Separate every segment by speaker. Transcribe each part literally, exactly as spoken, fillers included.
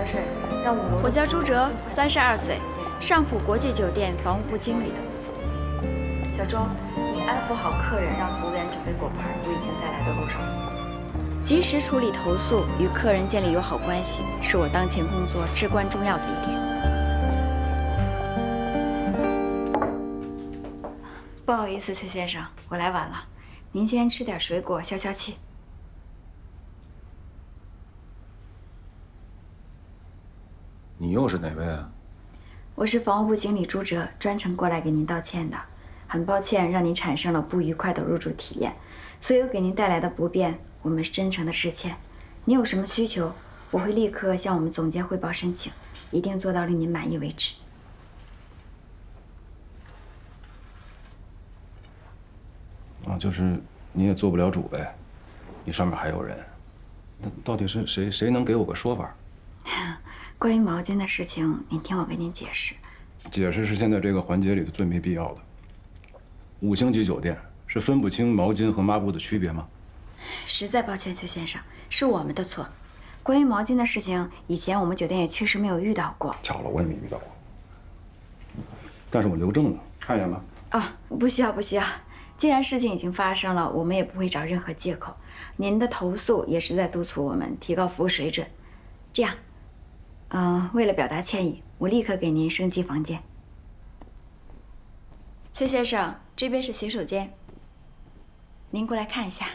Speaker 1: 的事，让五楼。
Speaker 2: 我叫朱哲，三十二岁，上浦国际酒店房务部经理。
Speaker 1: 小周，你安抚好客人，让服务员准备果盘，我已经在来的路上。
Speaker 2: 及时处理投诉，与客人建立友好关系，是我当前工作至关重要的一点。不好意思，崔先生，我来晚了，您先吃点水果消消气。
Speaker 3: 你又是哪位啊？
Speaker 2: 我是房务部经理朱哲，专程过来给您道歉的。很抱歉让您产生了不愉快的入住体验，所有给您带来的不便，我们是真诚的致歉。您有什么需求，我会立刻向我们总监汇报申请，一定做到令您满意为止。
Speaker 3: 啊，就是你也做不了主呗，你上面还有人，那到底是谁？谁能给我个说法？
Speaker 2: 关于毛巾的事情，您听我给您解释。
Speaker 3: 解释是现在这个环节里的最没必要的。五星级酒店是分不清毛巾和抹布的区别吗？
Speaker 2: 实在抱歉，邱先生，是我们的错。关于毛巾的事情，以前我们酒店也确实没有遇到过。
Speaker 3: 巧了，我也没遇到过。但是我留证了，看一眼吧。
Speaker 2: 哦，不需要，不需要。既然事情已经发生了，我们也不会找任何借口。您的投诉也是在督促我们提高服务水准。这样，嗯、呃，为了表达歉意，我立刻给您升级房间。崔先生，这边是洗手间，您过来看一下。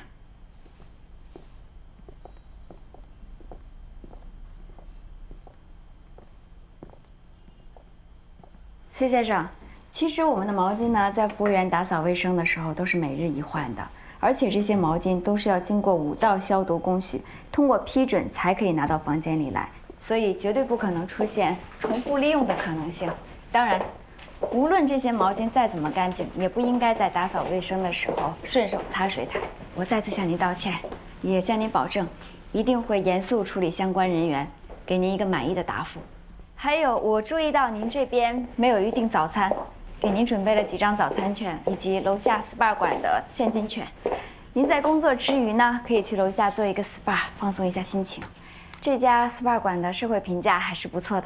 Speaker 2: 崔先生。其实我们的毛巾呢，在服务员打扫卫生的时候都是每日一换的，而且这些毛巾都是要经过五道消毒工序，通过批准才可以拿到房间里来，所以绝对不可能出现重复利用的可能性。当然，无论这些毛巾再怎么干净，也不应该在打扫卫生的时候顺手擦水台。我再次向您道歉，也向您保证，一定会严肃处理相关人员，给您一个满意的答复。还有，我注意到您这边没有预订早餐。给您准备了几张早餐券，以及楼下 S P A 馆的现金券。您在工作之余呢，可以去楼下做一个 S P A， 放松一下心情。这家 S P A 馆的社会评价还是不错的。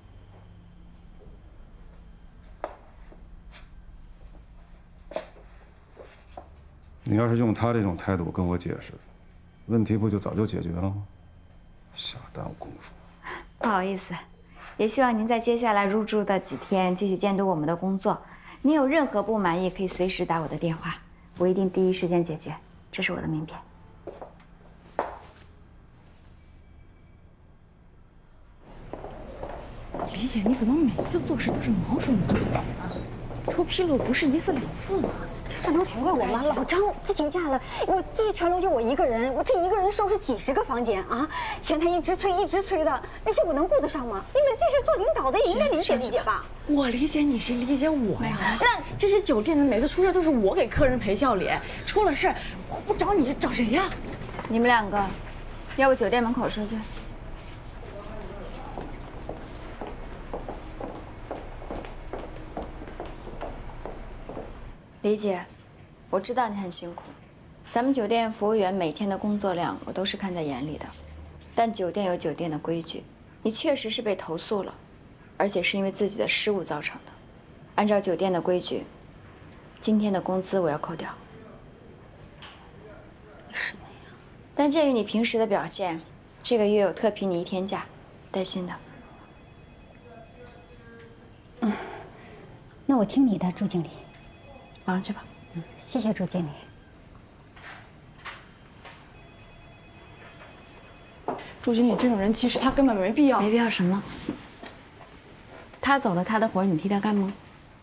Speaker 3: 你要是用他这种态度跟我解释，问题不就早就解决了吗？瞎耽误功夫。
Speaker 2: 不好意思。也希望您在接下来入住的几天继续监督我们的工作。您有任何不满意，可以随时打我的电话，我一定第一时间解决。这是我的名片。
Speaker 4: 李姐，你怎么每次做事都是毛手毛脚的啊？出纰漏不是一次两次吗？
Speaker 5: 这这都全怪我妈老张，她请假了。我这全楼就我一个人，我这一个人收拾几十个房间啊，前台一直催一直催的，你说我能顾得上吗？你们继续做领导的也应该理解理解吧。
Speaker 4: 我理解你，谁理解我呀？那这些酒店的每次出事都是我给客人赔笑脸，出了事我不找你找谁呀？
Speaker 2: 你们两个，要不酒店门口说去。李姐，我知道你很辛苦，咱们酒店服务员每天的工作量我都是看在眼里的，但酒店有酒店的规矩，你确实是被投诉了，而且是因为自己的失误造成的。按照酒店的规矩，今天的工资我要扣掉。
Speaker 5: 是的呀。
Speaker 2: 但鉴于你平时的表现，这个月有特批你一天假，带薪的。
Speaker 5: 嗯，那我听你的，朱经理。
Speaker 2: 忙去吧。
Speaker 5: 嗯，谢谢朱经理。
Speaker 4: 朱经理这种人，其实他根本没必要。
Speaker 2: 没必要什么？他走了，他的活你替他干吗？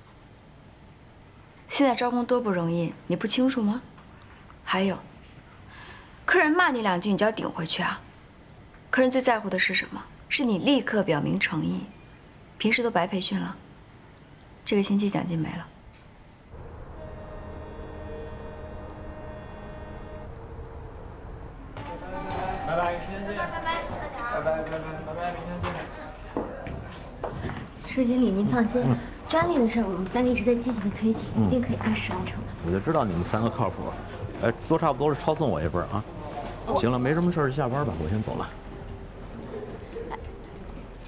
Speaker 2: 现在招工多不容易，你不清楚吗？还有，客人骂你两句，你就要顶回去啊？客人最在乎的是什么？是你立刻表明诚意。平时都白培训了，这个星期奖金没了。
Speaker 6: 拜拜，明天见。拜拜，拜拜，拜拜，拜拜，明天见。
Speaker 7: 朱经理，您放心，嗯、专利的事儿我们三个一直在积极的推进，嗯、一定可以按时完成的。
Speaker 8: 我就知道你们三个靠谱，哎，做差不多了，抄送我一份啊。行了，没什么事儿就下班吧，我先走了。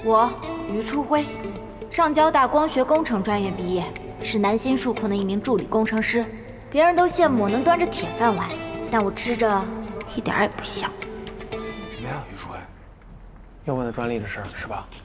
Speaker 7: 我于初辉，上交大光学工程专业毕业，是南新数控的一名助理工程师。别人都羡慕我能端着铁饭碗，但我吃着一点儿也不像。
Speaker 9: 怎么样，于初辉？又问了专利的事儿是吧？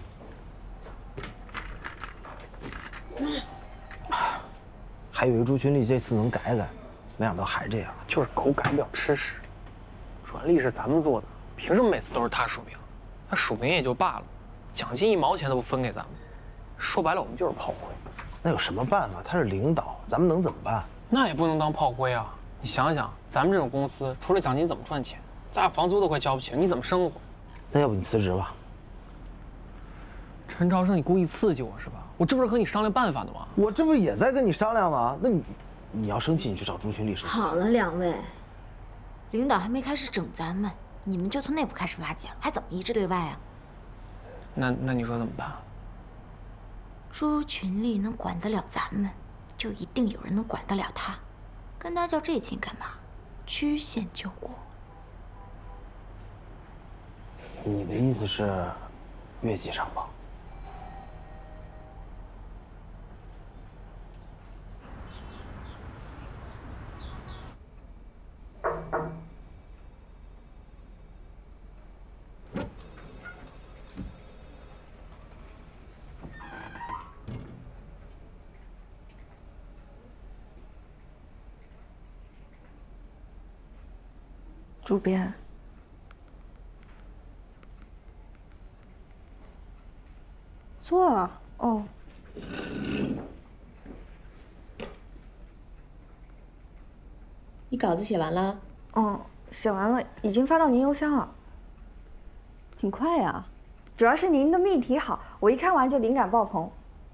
Speaker 10: 还以为朱群力这次能改改，没想到还这样。
Speaker 9: 就是狗改不了吃屎。专利是咱们做的，凭什么每次都是他署名？他署名也就罢了，奖金一毛钱都不分给咱们。说白了，我们就是炮灰。
Speaker 10: 那有什么办法？他是领导，咱们能怎么办？
Speaker 9: 那也不能当炮灰啊！你想想，咱们这种公司，除了奖金怎么赚钱？咱俩房租都快交不起了，你怎么生活？
Speaker 10: 那要不你辞职吧？
Speaker 9: 陈朝生，你故意刺激我是吧？我这不是和你商量办法的吗？
Speaker 10: 我这不是也在跟你商量吗？那你，你要生气，你去找朱群力生气。
Speaker 7: 好了，两位，领导还没开始整咱们，你们就从内部开始瓦解，还怎么一致对外啊？
Speaker 9: 那那你说怎么办？
Speaker 7: 朱群力能管得了咱们，就一定有人能管得了他。跟他较这劲干嘛？曲线救国。
Speaker 10: 你的意思是，越级上报？
Speaker 11: 主编，
Speaker 4: 坐啊。
Speaker 11: 哦。
Speaker 12: 你稿子写完了？
Speaker 11: 嗯，写完了，已经发到您邮箱了。
Speaker 4: 挺快呀。
Speaker 11: 主要是您的命题好，我一看完就灵感爆棚。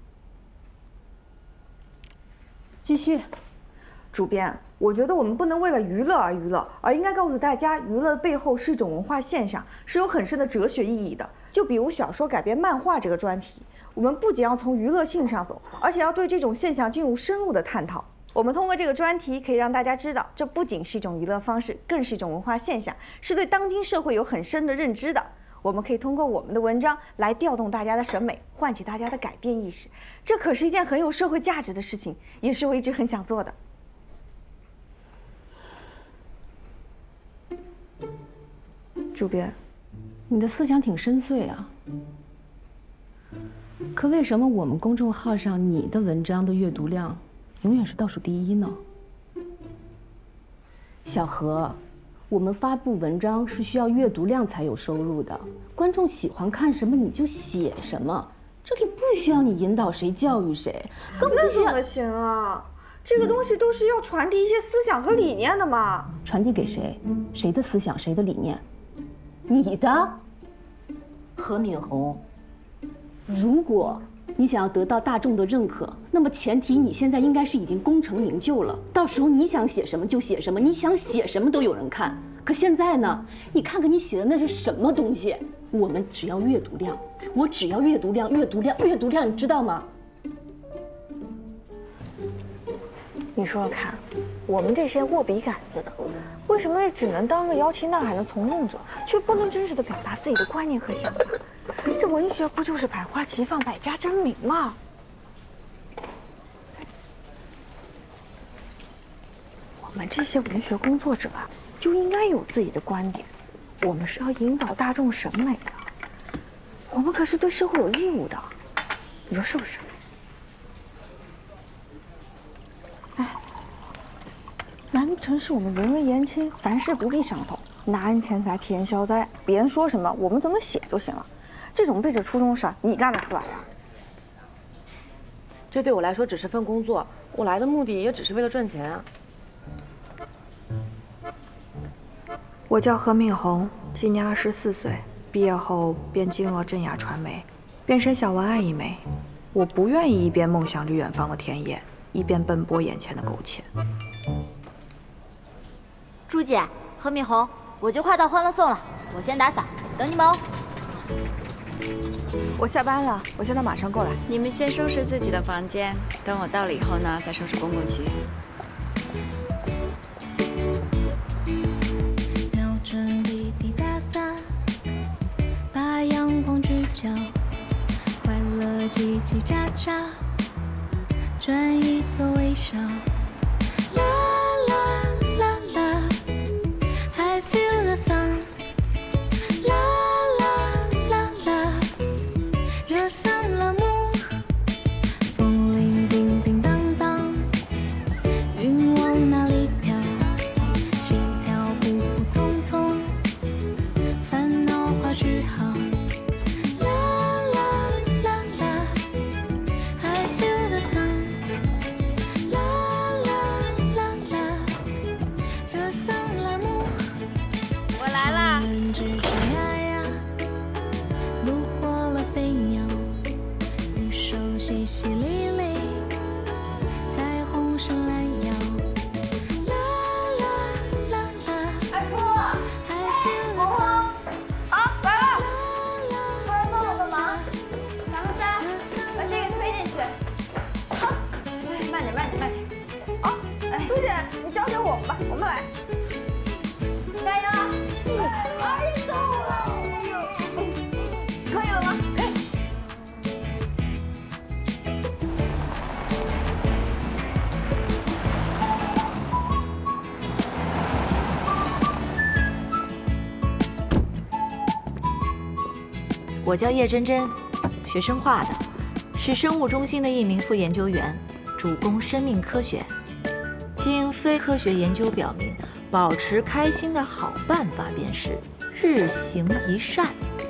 Speaker 4: 继续。
Speaker 11: 主编，我觉得我们不能为了娱乐而娱乐，而应该告诉大家，娱乐背后是一种文化现象，是有很深的哲学意义的。就比如小说改编漫画这个专题，我们不仅要从娱乐性上走，而且要对这种现象进入深入的探讨。我们通过这个专题，可以让大家知道，这不仅是一种娱乐方式，更是一种文化现象，是对当今社会有很深的认知的。我们可以通过我们的文章来调动大家的审美，唤起大家的改变意识，这可是一件很有社会价值的事情，也是我一直很想做的。主编，
Speaker 4: 你的思想挺深邃啊。可为什么我们公众号上你的文章的阅读量永远是倒数第一呢？小何，我们发布文章是需要阅读量才有收入的，观众喜欢看什么你就写什么，这里不需要你引导谁教育谁，更不需要。
Speaker 11: 那怎么行啊？这个东西都是要传递一些思想和理念的嘛。
Speaker 4: 传递给谁？谁的思想，谁的理念？你的，何敏红。如果你想要得到大众的认可，那么前提你现在应该是已经功成名就了。到时候你想写什么就写什么，你想写什么都有人看。可现在呢？你看看你写的那是什么东西？我们只要阅读量，我只要阅读量，阅读量，阅读量，你知道吗？
Speaker 11: 你说说看，我们这些握笔杆子的，为什么只能当个摇旗呐喊的从众者，却不能真实的表达自己的观念和想法？这文学不就是百花齐放、百家争鸣吗？我们这些文学工作者啊，就应该有自己的观点。我们是要引导大众审美的，我们可是对社会有义务的，你说是不是？哎，南城是我们人微言轻，凡事不必上头，拿人钱财替人消灾，别人说什么我们怎么写就行了。这种背着初衷的事儿，你干得出来呀？
Speaker 12: 这对我来说只是份工作，我来的目的也只是为了赚钱啊。
Speaker 11: 我叫何敏红，今年二十四岁，毕业后便进入了正雅传媒，变身小文案一枚。我不愿意一边梦想着远方的田野，一边奔波眼前的苟且。
Speaker 7: 朱姐，何敏红，我就快到欢乐颂了，我先打扫，等你们哦。
Speaker 11: 我下班了，我现在马上过来。
Speaker 2: 你们先收拾自己的房间，等我到了以后呢，再收拾公共区。
Speaker 13: 瞄准滴滴答答，把阳光聚焦， 叽叽喳喳，转一个微笑。啦啦啦啦 ，I feel the sun。啦啦啦啦，热散了梦。风铃叮叮当当，云往哪里飘？心跳扑扑通通，烦恼化句号。 淅淅沥沥，彩虹闪懒腰。啦啦啦啦，
Speaker 2: 阿初，哎，红红，啊，来了，过来帮我个忙，咱们仨把这个推进去。好，哎，慢点，慢点，慢点。好，哎，朱姐，你交给我们吧，我们来。加油！哎，走了，可以了吗？可以。
Speaker 14: 我叫叶真真，学生化的，是生物中心的一名副研究员，主攻生命科学。经非科学研究表明，保持开心的好办法便是日行一善。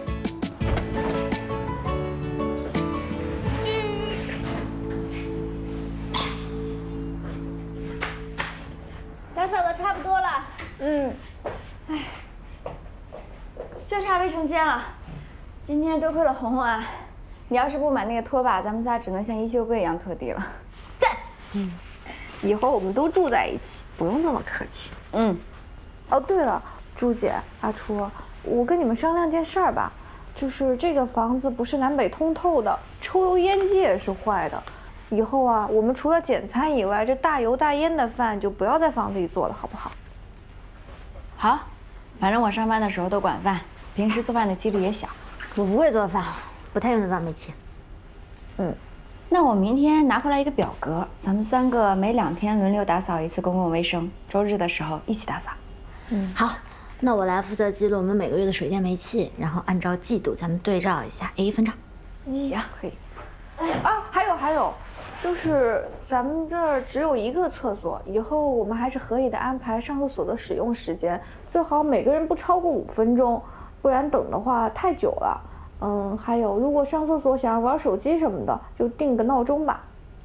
Speaker 2: 打扫的差不多了，嗯，哎，就差卫生间了。 今天多亏了红红啊！你要是不买那个拖把，咱们仨只能像一休哥一样拖地了。
Speaker 11: 赞。嗯，以后我们都住在一起，不用这么客气。
Speaker 2: 嗯。
Speaker 11: 哦，对了，朱姐、阿初，我跟你们商量件事儿吧，就是这个房子不是南北通透的，抽油烟机也是坏的。以后啊，我们除了简餐以外，这大油大烟的饭就不要在房子里做了，好不好？
Speaker 2: 好，反正我上班的时候都管饭，平时做饭的几率也小。
Speaker 7: 我不会做饭，不太用得到煤气。
Speaker 2: 嗯，那我明天拿回来一个表格，咱们三个每两天轮流打扫一次公共卫生，周日的时候一起打扫。
Speaker 7: 嗯，好，那我来负责记录我们每个月的水电煤气，然后按照季度咱们对照一下 ，A 一分账。
Speaker 11: 行，可以。啊，还有还有，就是咱们这儿只有一个厕所，以后我们还是合理的安排上厕所的使用时间，最好每个人不超过五分钟。 不然等的话太久了，嗯，还有如果上厕所想要玩手机什么的，就定个闹钟吧。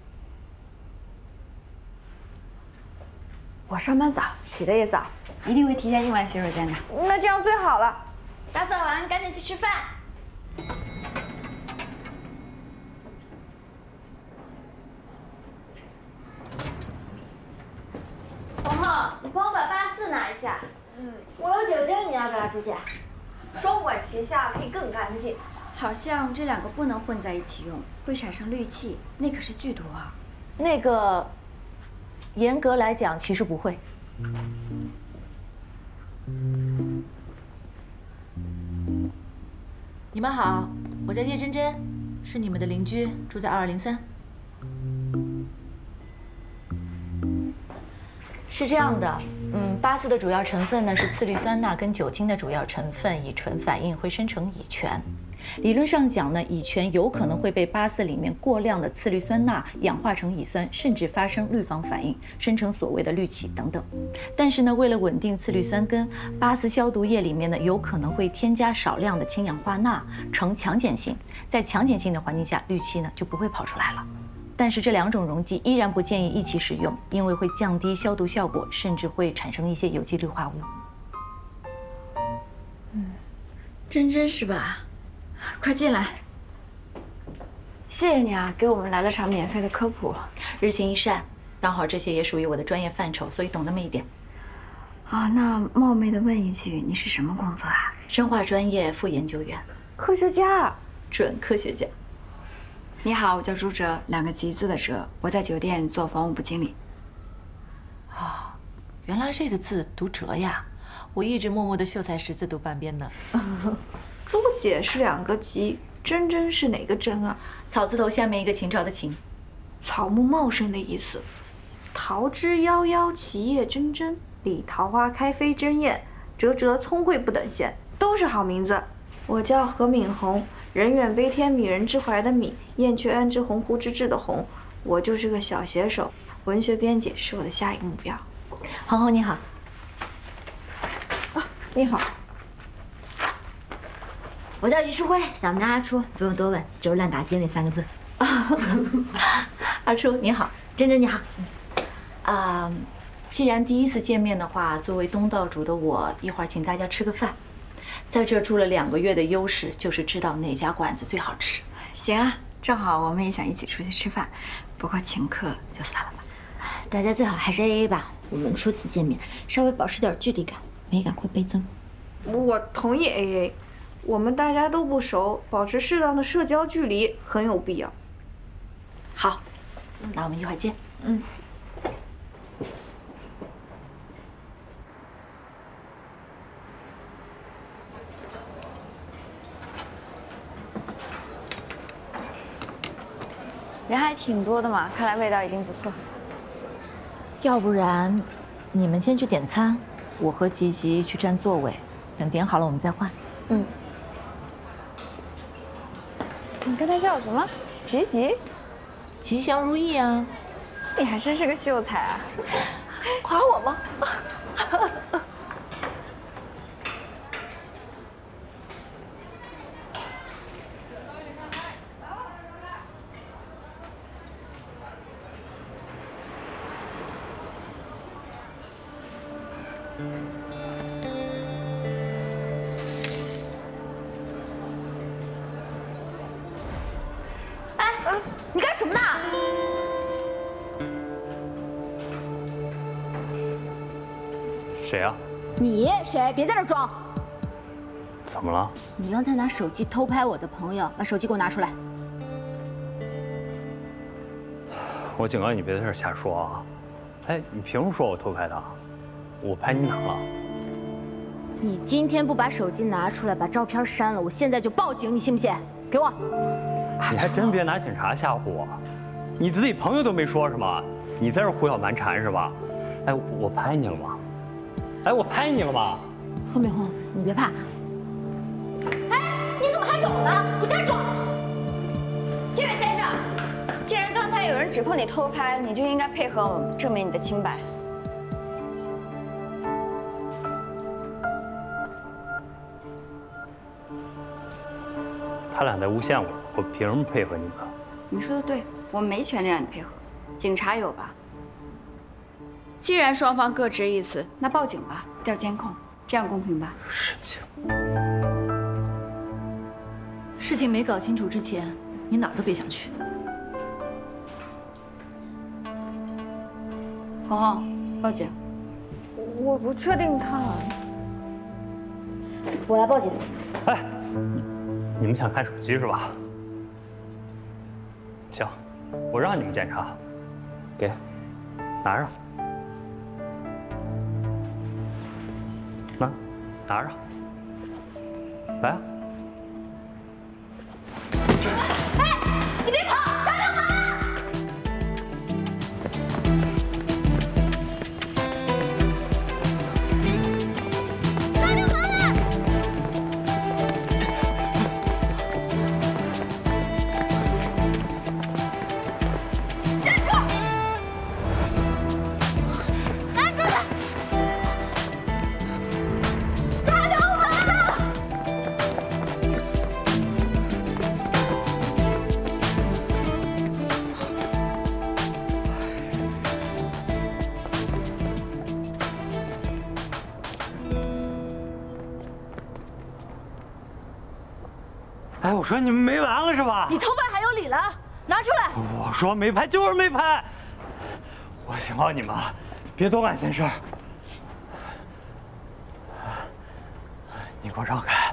Speaker 2: 我上班早，起得也早，一定会提前用完洗手间的。
Speaker 11: 那这样最好了。
Speaker 2: 打扫完赶紧去吃饭。红红，你帮我把八四拿一下。
Speaker 7: 嗯，我有酒精，你要不要，朱姐？
Speaker 11: 双管齐下可以更干净。
Speaker 2: 好像这两个不能混在一起用，会产生氯气，那可是剧毒啊。
Speaker 14: 那个，严格来讲其实不会。你们好，我叫叶真真，是你们的邻居，住在二二零三。是这样的，嗯，八四的主要成分呢是次氯酸钠，跟酒精的主要成分乙醇反应会生成乙醛。理论上讲呢，乙醛有可能会被八四里面过量的次氯酸钠氧化成乙酸，甚至发生氯仿反应，生成所谓的氯气等等。但是呢，为了稳定次氯酸根，八四消毒液里面呢有可能会添加少量的氢氧化钠，呈强碱性。在强碱性的环境下，氯气呢就不会跑出来了。 但是这两种溶剂依然不建议一起使用，因为会降低消毒效果，甚至会产生一些有机氯化物。
Speaker 2: 嗯，真真是吧？快进来！谢谢你啊，给我们来了场免费的科普。
Speaker 14: 日行一善，刚好这些也属于我的专业范畴，所以懂那么一点。
Speaker 2: 啊，那冒昧的问一句，你是什么工作啊？
Speaker 14: 生化专业副研究员。
Speaker 11: 科学家，
Speaker 14: 准科学家。
Speaker 2: 你好，我叫朱哲，两个吉字的哲，我在酒店做房务部经理。
Speaker 14: 啊，原来这个字读哲呀，我一直默默的秀才识字读半边呢。
Speaker 11: 朱姐是两个吉， 真真是哪个真啊？
Speaker 14: 草字头下面一个秦朝的秦，
Speaker 11: 草木茂盛的意思。桃之夭夭，其叶蓁蓁，李桃花开飞争艳，折折聪慧不等闲，都是好名字。我叫何敏红，人远悲天悯人之怀的悯，燕雀安知鸿鹄之志的鸿。我就是个小写手，文学编辑是我的下一个目标。
Speaker 14: 红红你好。
Speaker 11: 啊，你好。
Speaker 7: 我叫于淑慧，小名阿初，不用多问，就是烂打精那三个字。
Speaker 14: 阿初你好，
Speaker 7: 珍珍你好。
Speaker 14: 啊、呃，既然第一次见面的话，作为东道主的我，一会儿请大家吃个饭。在这住了两个月的优势就是知道哪家馆子最好吃。
Speaker 2: 行啊，正好我们也想一起出去吃饭，不过请客就算了吧。
Speaker 7: 大家最好还是 A A 吧，我们初次见面，稍微保持点距离感，美感会倍增。
Speaker 11: 我同意 A A， 我们大家都不熟，保持适当的社交距离很有必要。
Speaker 14: 好，那我们一会儿见。
Speaker 11: 嗯。
Speaker 2: 人还挺多的嘛，看来味道一定不错。
Speaker 14: 要不然，你们先去点餐，我和吉吉去占座位，等点好了我们再换。
Speaker 2: 嗯。你刚才叫我什么？吉吉？
Speaker 14: 吉祥如意啊！
Speaker 2: 你还真是个秀才啊！夸我吗？
Speaker 7: 你干什么呢？
Speaker 9: 谁啊？
Speaker 4: 你谁？别在这装！
Speaker 9: 怎么了？
Speaker 4: 你刚才拿手机偷拍我的朋友，把手机给我拿出来！
Speaker 9: 我警告你别在这儿瞎说啊！哎，你凭什么说我偷拍的？我拍你哪了？
Speaker 4: 你今天不把手机拿出来，把照片删了，我现在就报警，你信不信？给我！
Speaker 9: 你还真别拿警察吓唬我，你自己朋友都没说什么，你在这胡搅蛮缠是吧？哎，我拍你了吗？哎，我拍你了吗？
Speaker 4: 何美红，你别怕。
Speaker 7: 哎，你怎么还走呢？给我站住！
Speaker 2: 这位先生，既然刚才有人指控你偷拍，你就应该配合我们证明你的清白。
Speaker 9: 他俩在诬陷我，我凭什么配合你们？
Speaker 2: 你说的对，我们没权利让你配合，警察有吧？既然双方各执一词，那报警吧，调监控，这样公平吧？
Speaker 9: 事情，
Speaker 14: 事情没搞清楚之前，你哪儿都别想去。
Speaker 2: 红红，报警。
Speaker 11: 我不确定他。
Speaker 4: 我来报警。
Speaker 9: 哎。你们想看手机是吧？行，我让你们检查，给，拿着，拿，拿着，来啊！
Speaker 7: 哎，你别跑，抓住他！抓住他！
Speaker 9: 哎，我说你们没完了是吧？
Speaker 4: 你偷拍还有理了？拿出来！
Speaker 9: 我说没拍就是没拍。我警告你们，别多管闲事。你给我让开！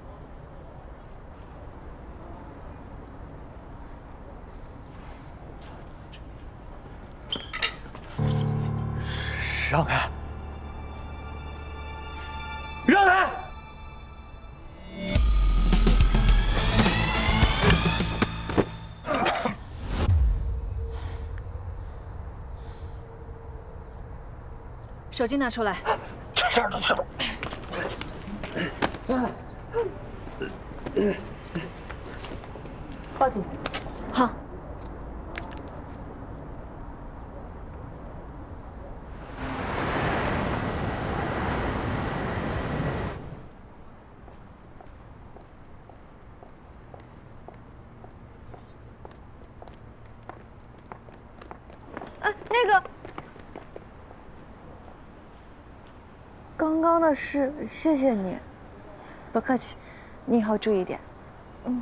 Speaker 9: 让开！让开！
Speaker 15: 手机拿出来。
Speaker 10: 出事了，事儿。
Speaker 4: 报警。
Speaker 15: 好。
Speaker 11: 啊，那个，刚刚的事，谢谢你。
Speaker 15: 不客气，你以后注意点。
Speaker 11: 嗯。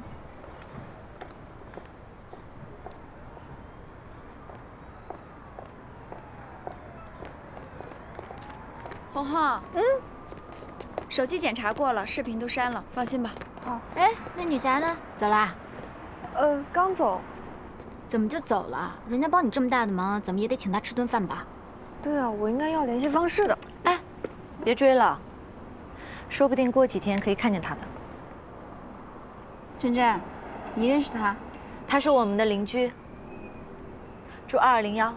Speaker 2: 红红，嗯，手机检查过了，视频都删了，放心吧。
Speaker 11: 好。
Speaker 7: 哎，那女侠呢？走啦？
Speaker 11: 呃，刚走。
Speaker 7: 怎么就走了？人家帮你这么大的忙，怎么也得请她吃顿饭吧？
Speaker 11: 对啊，我应该要联系方式的。
Speaker 14: 哎，别追了，说不定过几天可以看见他的。
Speaker 2: 珍珍，你认识他？
Speaker 14: 他是我们的邻居，住二二零幺。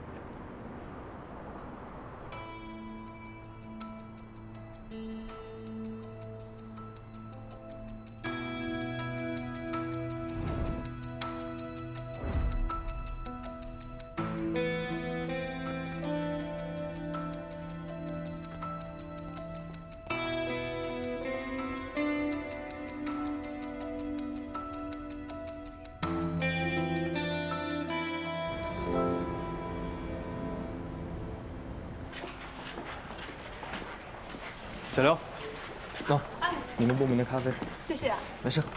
Speaker 9: 小刘，走，你们部门的咖啡。
Speaker 15: 谢谢。
Speaker 9: 没事。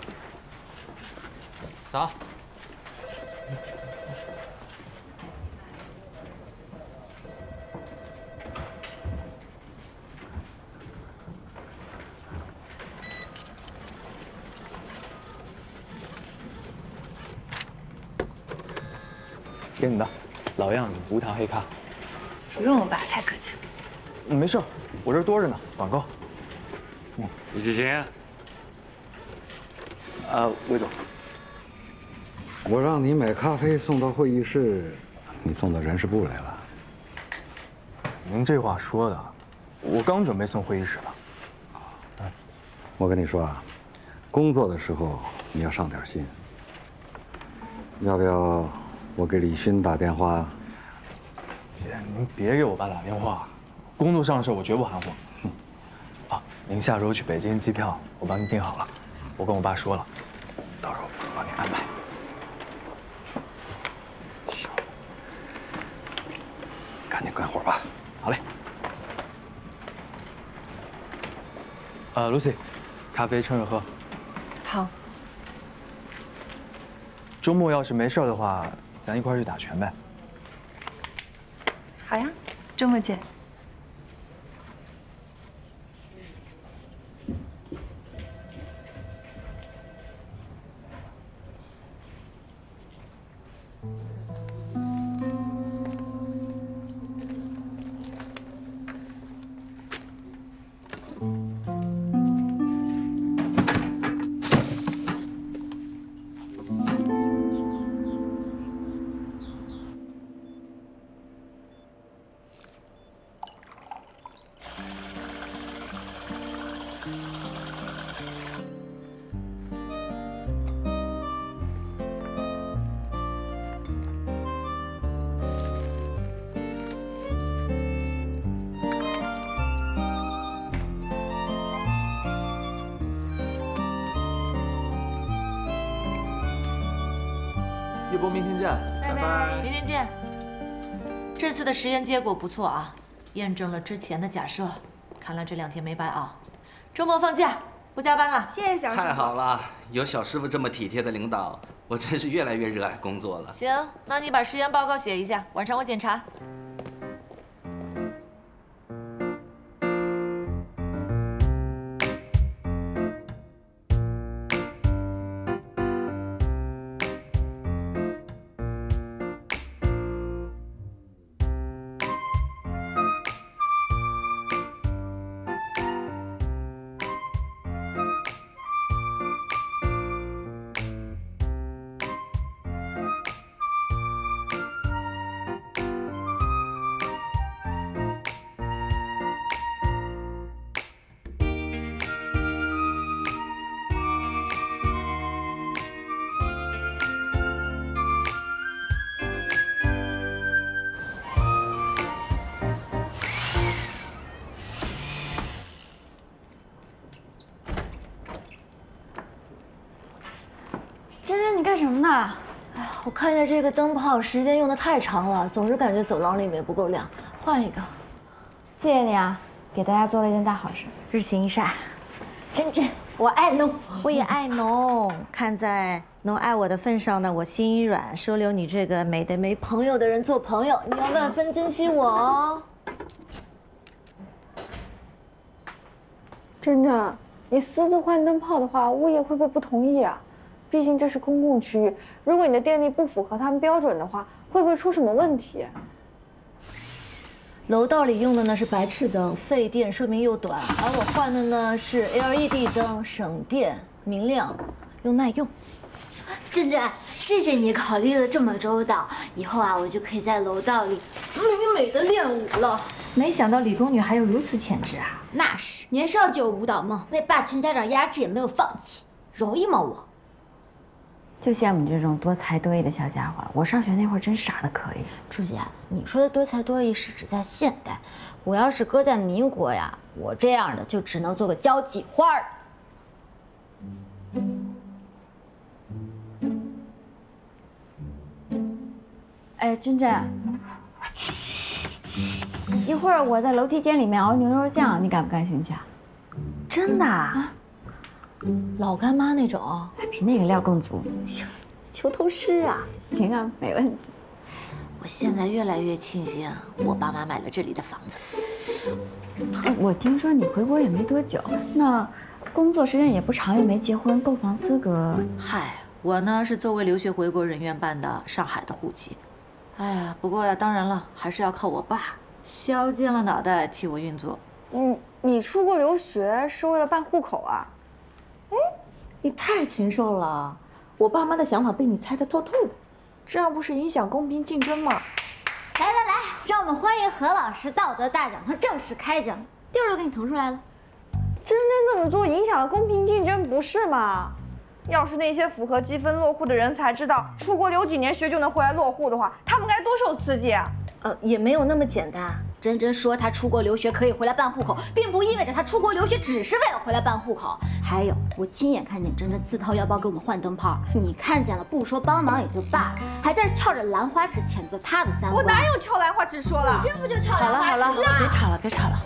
Speaker 8: 走。
Speaker 9: 给你的，老样子，无糖黑咖。
Speaker 15: 不用了吧，太客气了。
Speaker 9: 嗯，没事，我这儿多着呢，网购。嗯，
Speaker 8: 李志勤。
Speaker 9: 啊，魏总。
Speaker 16: 我让你买咖啡送到会议室，你送到人事部来了。
Speaker 9: 您这话说的，我刚准备送会议室呢。
Speaker 16: 我跟你说啊，工作的时候你要上点心。要不要我给李勋打电话？
Speaker 9: 姐，您别给我爸打电话，工作上的事我绝不含糊。啊，您下周去北京机票我帮您订好了，我跟我爸说了，到时候帮您安排。行，赶紧干活吧。好嘞。呃 ，Lucy， 咖啡趁热喝。
Speaker 15: 好。
Speaker 9: 周末要是没事的话，咱一块去打拳呗。
Speaker 15: 好呀，周末见。
Speaker 8: 叶波，明天见，拜拜。
Speaker 14: 明天见。这次的实验结果不错啊，验证了之前的假设，看来这两天没白熬。周末放假，不加班了。
Speaker 17: 谢谢小师傅。太好了，有小师傅这么体贴的领导，我真是越来越热爱工作了。
Speaker 14: 行，那你把实验报告写一下，晚上我检查。
Speaker 2: 啊。
Speaker 7: 哎，我看见这个灯泡时间用的太长了，总是感觉走廊里面不够亮，换一个。
Speaker 2: 谢谢你啊，给大家做了一件大好事，
Speaker 7: 日行一善。真真，我爱侬，我也爱侬。看在侬爱我的份上呢，我心一软，收留你这个美的没朋友的人做朋友，你要万分珍惜我哦。
Speaker 11: 真真，你私自换灯泡的话，物业会不会不同意啊？毕竟这是公共区域，如果你的电力不符合他们标准的话，会不会出什么问题？
Speaker 7: 楼道里用的呢是白炽灯，费电寿命又短，而我换的呢是 L E D 灯，省电明亮又耐用。
Speaker 18: 真真，谢谢你考虑的这么周到，以后啊我就可以在楼道里美美的练舞了。
Speaker 7: 没想到理工女还有如此潜质啊！
Speaker 18: 那是，年少就有舞蹈梦，被霸权家长压制也没有放弃，容易吗我？
Speaker 2: 就像你这种多才多艺的小家伙，我上学那会儿真傻的可以。
Speaker 7: 朱姐，你说的多才多艺是指在现代，我要是搁在民国呀，我这样的就只能做个交际花儿。
Speaker 2: 哎，真真，一会儿我在楼梯间里面熬牛肉酱，你感不感兴趣啊？
Speaker 7: 真的啊？老干妈那种，
Speaker 2: 比那个料更足。
Speaker 7: 求偷师啊！
Speaker 2: 行啊，没问题。
Speaker 18: 我现在越来越庆幸我爸妈买了这里的房子。
Speaker 2: 哎，我听说你回国也没多久，那工作时间也不长，又没结婚，购房资格……
Speaker 14: 嗨，我呢是作为留学回国人员办的上海的户籍。哎呀，不过呀，当然了，还是要靠我爸削尖了脑袋替我运作。
Speaker 11: 嗯，你出国留学是为了办户口啊？
Speaker 7: 哎，你太禽兽了！我爸妈的想法被你猜得透透的，
Speaker 11: 这样不是影响公平竞争吗？
Speaker 18: 来来来，让我们欢迎何老师道德大讲堂正式开讲，地儿都给你腾出来了。
Speaker 11: 真真这么做影响了公平竞争，不是吗？要是那些符合积分落户的人才知道出国留几年学就能回来落户的话，他们该多受刺激啊！
Speaker 7: 呃，也没有那么简单。真真说她出国留学可以回来办户口，并不意味着她出国留学只是为了回来办户口。还有，我亲眼看见真真自掏腰包给我们换灯泡，你看见了不说帮忙也就罢了，还在这翘着兰花指谴责她的三观。
Speaker 11: 我哪有翘兰花指说了？
Speaker 18: 你这不就翘兰花指
Speaker 14: 好了好了，别吵了，别吵了。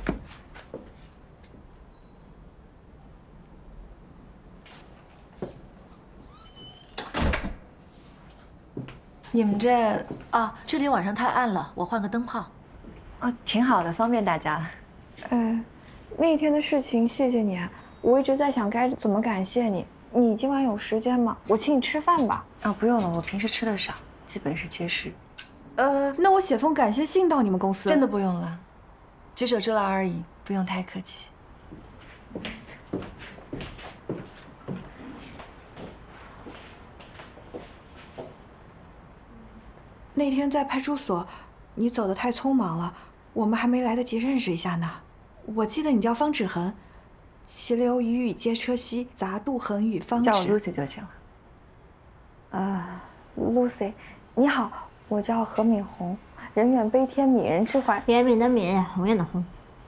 Speaker 15: 你们这
Speaker 14: 啊，这里晚上太暗了，我换个灯泡。
Speaker 15: 啊，挺好的，方便大家了。
Speaker 11: 嗯，那天的事情谢谢你，我一直在想该怎么感谢你。你今晚有时间吗？我请你吃饭吧。
Speaker 15: 啊，不用了，我平时吃的少，基本是节食。
Speaker 11: 呃，那我写封感谢信到你们公司。
Speaker 15: 真的不用了，举手之劳而已，不用太客气。
Speaker 11: 那天在派出所，你走得太匆忙了，我们还没来得及认识一下呢。我记得你叫方芷恒，齐留雨雨皆车兮，杂渡恒与方芷。
Speaker 15: 叫我 Lucy 就行了。
Speaker 11: 呃 ，Lucy， 你好，我叫何敏红，人远悲天，悯人之怀。
Speaker 18: 怜悯的悯，红艳的红。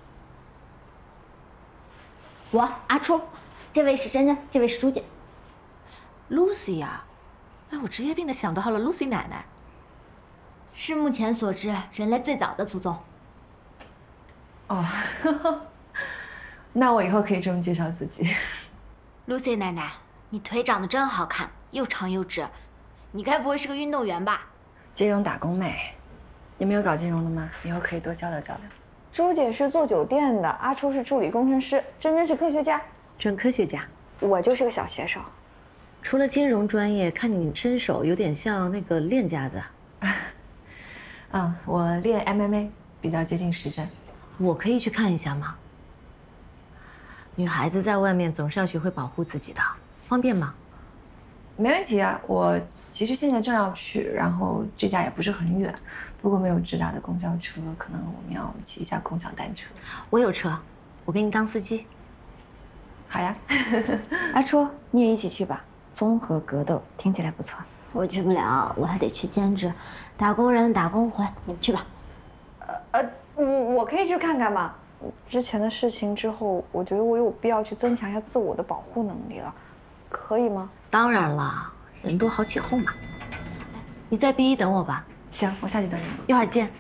Speaker 18: 我阿初，这位是珍珍，这位是朱姐。
Speaker 14: Lucy 呀，哎，我职业病的想到了 Lucy 奶奶。
Speaker 18: 是目前所知人类最早的祖宗。
Speaker 15: 哦，那我以后可以这么介绍自己。
Speaker 18: Lucy 奶奶，你腿长得真好看，又长又直，你该不会是个运动员吧？
Speaker 15: 金融打工妹，你们有搞金融的吗？以后可以多交流交流。
Speaker 11: 朱姐是做酒店的，阿初是助理工程师，珍珍是科学家，
Speaker 14: 准科学家。
Speaker 11: 我就是个小写手。
Speaker 14: 除了金融专业，看你身手有点像那个练家子。
Speaker 15: 啊，我练 M M A， 比较接近实战。
Speaker 14: 我可以去看一下吗？女孩子在外面总是要学会保护自己的，方便吗？
Speaker 15: 没问题啊，我其实现在正要去，然后这家也不是很远，不过没有直达的公交车，可能我们要骑一下共享单车。
Speaker 14: 我有车，我给你当司机。
Speaker 15: 好呀，
Speaker 2: 阿初，你也一起去吧，综合格斗听起来不错。
Speaker 18: 我去不了，我还得去兼职，打工人打工魂，你们去吧。
Speaker 11: 呃呃，我我可以去看看吗？之前的事情之后，我觉得我有必要去增强一下自我的保护能力了，可以吗？
Speaker 14: 当然了，
Speaker 7: 人多好起哄嘛。你在 B 一等我吧。
Speaker 15: 行，我下去等你。
Speaker 7: 一会儿见。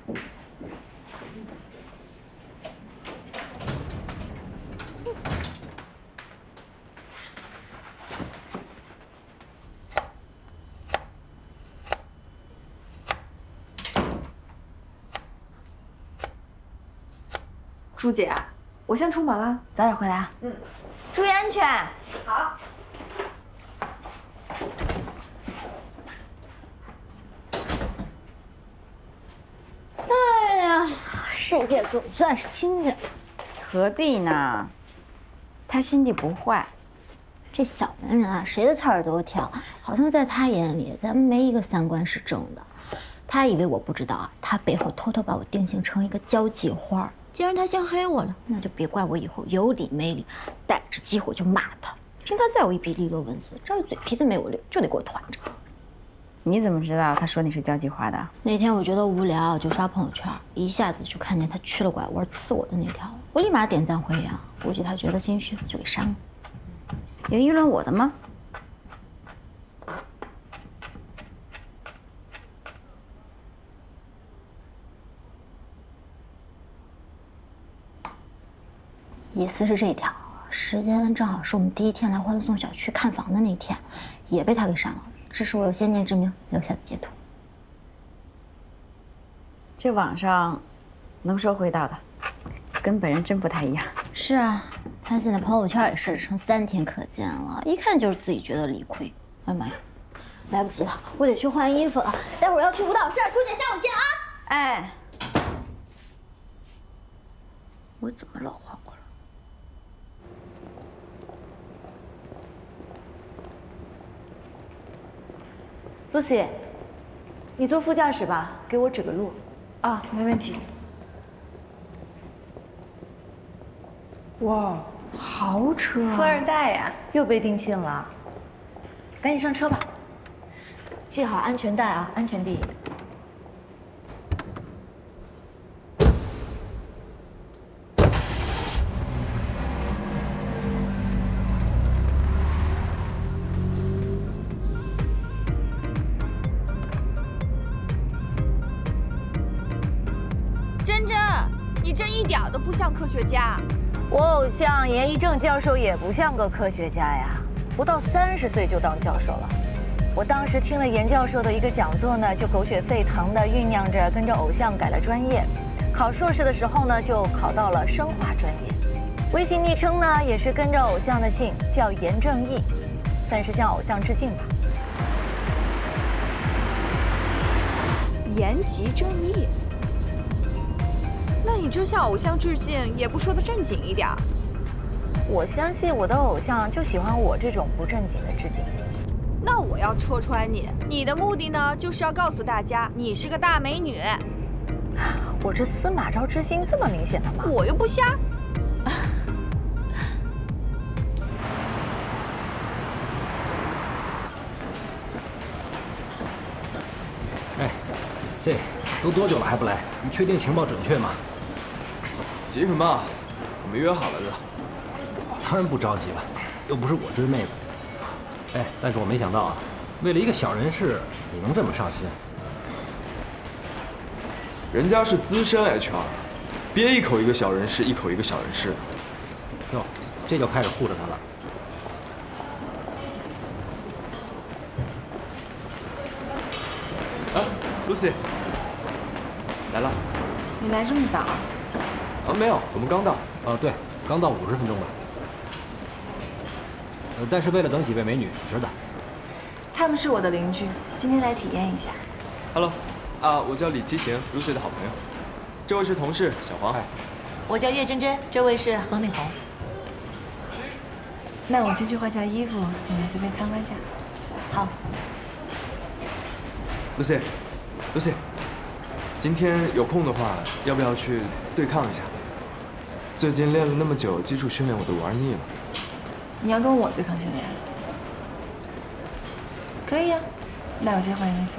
Speaker 11: 朱姐，我先出门了，
Speaker 2: 早点回来啊。
Speaker 11: 嗯，
Speaker 2: 注意安全。
Speaker 11: 好。
Speaker 18: 哎呀，世界总算是清静。
Speaker 2: 何必呢？他心地不坏。
Speaker 18: 这小男人啊，谁的刺儿都挑，好像在他眼里，咱们没一个三观是正的。他以为我不知道啊，他背后偷偷把我定性成一个交际花。既然他先黑我了，那就别怪我以后有理没理，逮着机会就骂他。真他再有一笔利落文字，只要嘴皮子没我溜，就得给我团着。
Speaker 2: 你怎么知道他说你是交际花的？
Speaker 18: 那天我觉得无聊，就刷朋友圈，一下子就看见他曲了拐弯刺我的那条，我立马点赞回应，估计他觉得心虚，就给删了。
Speaker 2: 有议论我的吗？
Speaker 18: 意思是这条，时间正好是我们第一天来欢乐颂小区看房的那天，也被他给删了。这是我有先见之明留下的截图。
Speaker 2: 这网上能说会道的，跟本人真不太一样。
Speaker 18: 是啊，他现在朋友圈也设置成三天可见了，一看就是自己觉得理亏。哎妈呀，来不及了，我得去换衣服了，待会儿要去舞蹈室，朱姐下午见啊！
Speaker 2: 哎，我怎么老换过来？
Speaker 14: 露西，你坐副驾驶吧，给我指个路。
Speaker 15: 啊，没问题。
Speaker 11: 哇，豪车！
Speaker 14: 富二代呀，又被定性了。赶紧上车吧，系好安全带啊，安全第一。
Speaker 19: 真真，你这一点都不像科学家。
Speaker 20: 我偶像严一正教授也不像个科学家呀，不到三十岁就当教授了。我当时听了严教授的一个讲座呢，就狗血沸腾的酝酿着跟着偶像改了专业。考硕士的时候呢，就考到了生化专业。微信昵称呢，也是跟着偶像的姓，叫严正义，算是向偶像致敬吧。
Speaker 19: 言极正义。那你这向偶像致敬，也不说的正经一点。
Speaker 20: 我相信我的偶像就喜欢我这种不正经的致敬。
Speaker 19: 那我要戳穿你，你的目的呢，就是要告诉大家你是个大美女。
Speaker 20: 我这司马昭之心这么明显的吗？
Speaker 19: 我又不瞎。
Speaker 21: 哎，这都多久了还不来？你确定情报准确吗？
Speaker 9: 急什么？我们约好了的。
Speaker 21: 我当然不着急了，又不是我追妹子。哎，但是我没想到啊，为了一个小人事，你能这么上心。
Speaker 9: 人家是资深 H R， 别一口一个小人事，一口一个小人事。
Speaker 21: 哟，这就开始护着他了。
Speaker 9: 啊 ，Lucy， 来了。
Speaker 15: 你来这么早？
Speaker 9: 啊，没有，我们刚到。
Speaker 21: 啊，对，刚到五十分钟吧。呃，但是为了等几位美女，值得。
Speaker 15: 他们是我的邻居，今天来体验一下。
Speaker 9: Hello， 啊，我叫李奇行 ，Lucy 的好朋友。这位是同事小黄。
Speaker 14: 我叫叶真真，这位是何敏红。
Speaker 15: 那我先去换下衣服，你们随便参观一下。
Speaker 14: 好。
Speaker 9: Lucy，Lucy， 今天有空的话，要不要去对抗一下？最近练了那么久，基础训练我都玩腻了。
Speaker 15: 你要跟我对抗训练？可以啊，那我先换衣服。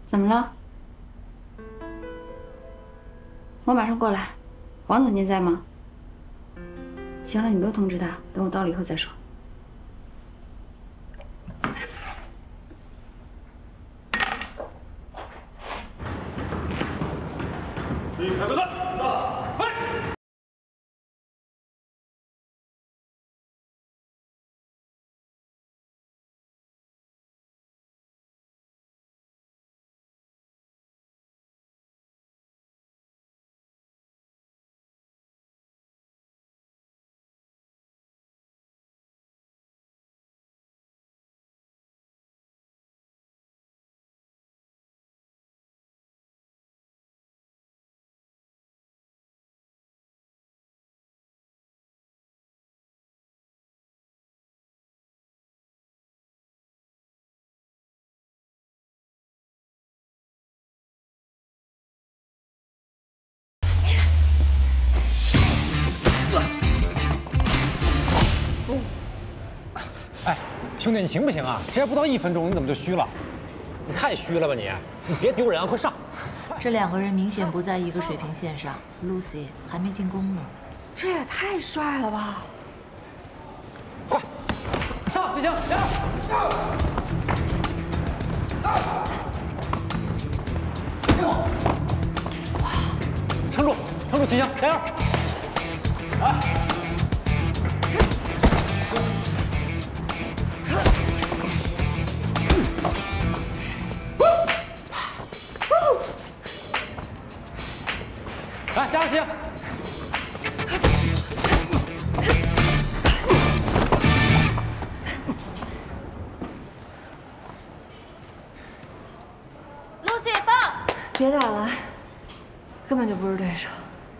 Speaker 2: 怎么了？我马上过来。王总您在吗？行了，你不用通知他，等我到了以后再说。
Speaker 1: 立开个字，快！
Speaker 21: 哎，兄弟，你行不行啊？这还不到一分钟，你怎么就虚了？你太虚了吧你！你别丢人啊，快上！
Speaker 14: 这两个人明显不在一个水平线上。Lucy 还没进攻呢。
Speaker 11: 这也太帅了吧！
Speaker 21: 快上，吉祥，加油！撑住，撑住，吉祥，加油！来。 来，加油，吉祥！
Speaker 19: 露西，棒！
Speaker 15: 别打了，根本就不是对手。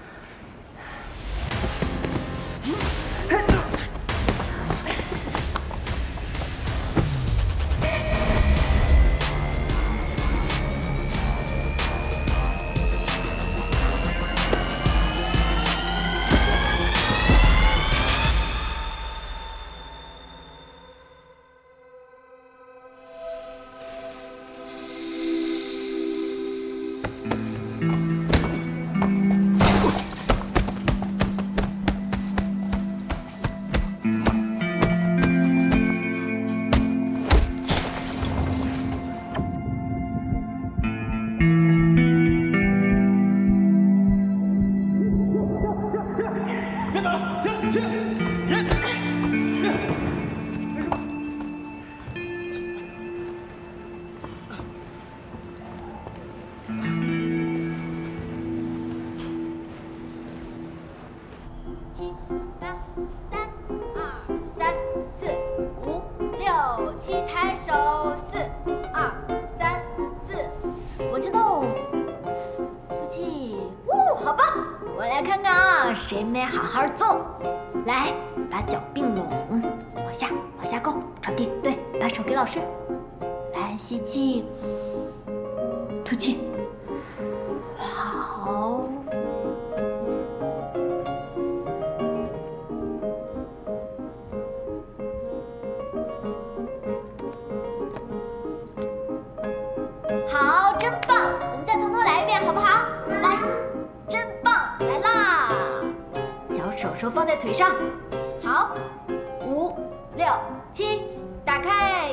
Speaker 7: 谁没好好做？来，把脚并拢，往下，往下够，朝地。对，把手给老师。来，吸气，吐气。好。好，真棒！我们再从头来一遍，好不好？来，真棒！来啦！ 手手放在腿上，好，五、六、七，打开，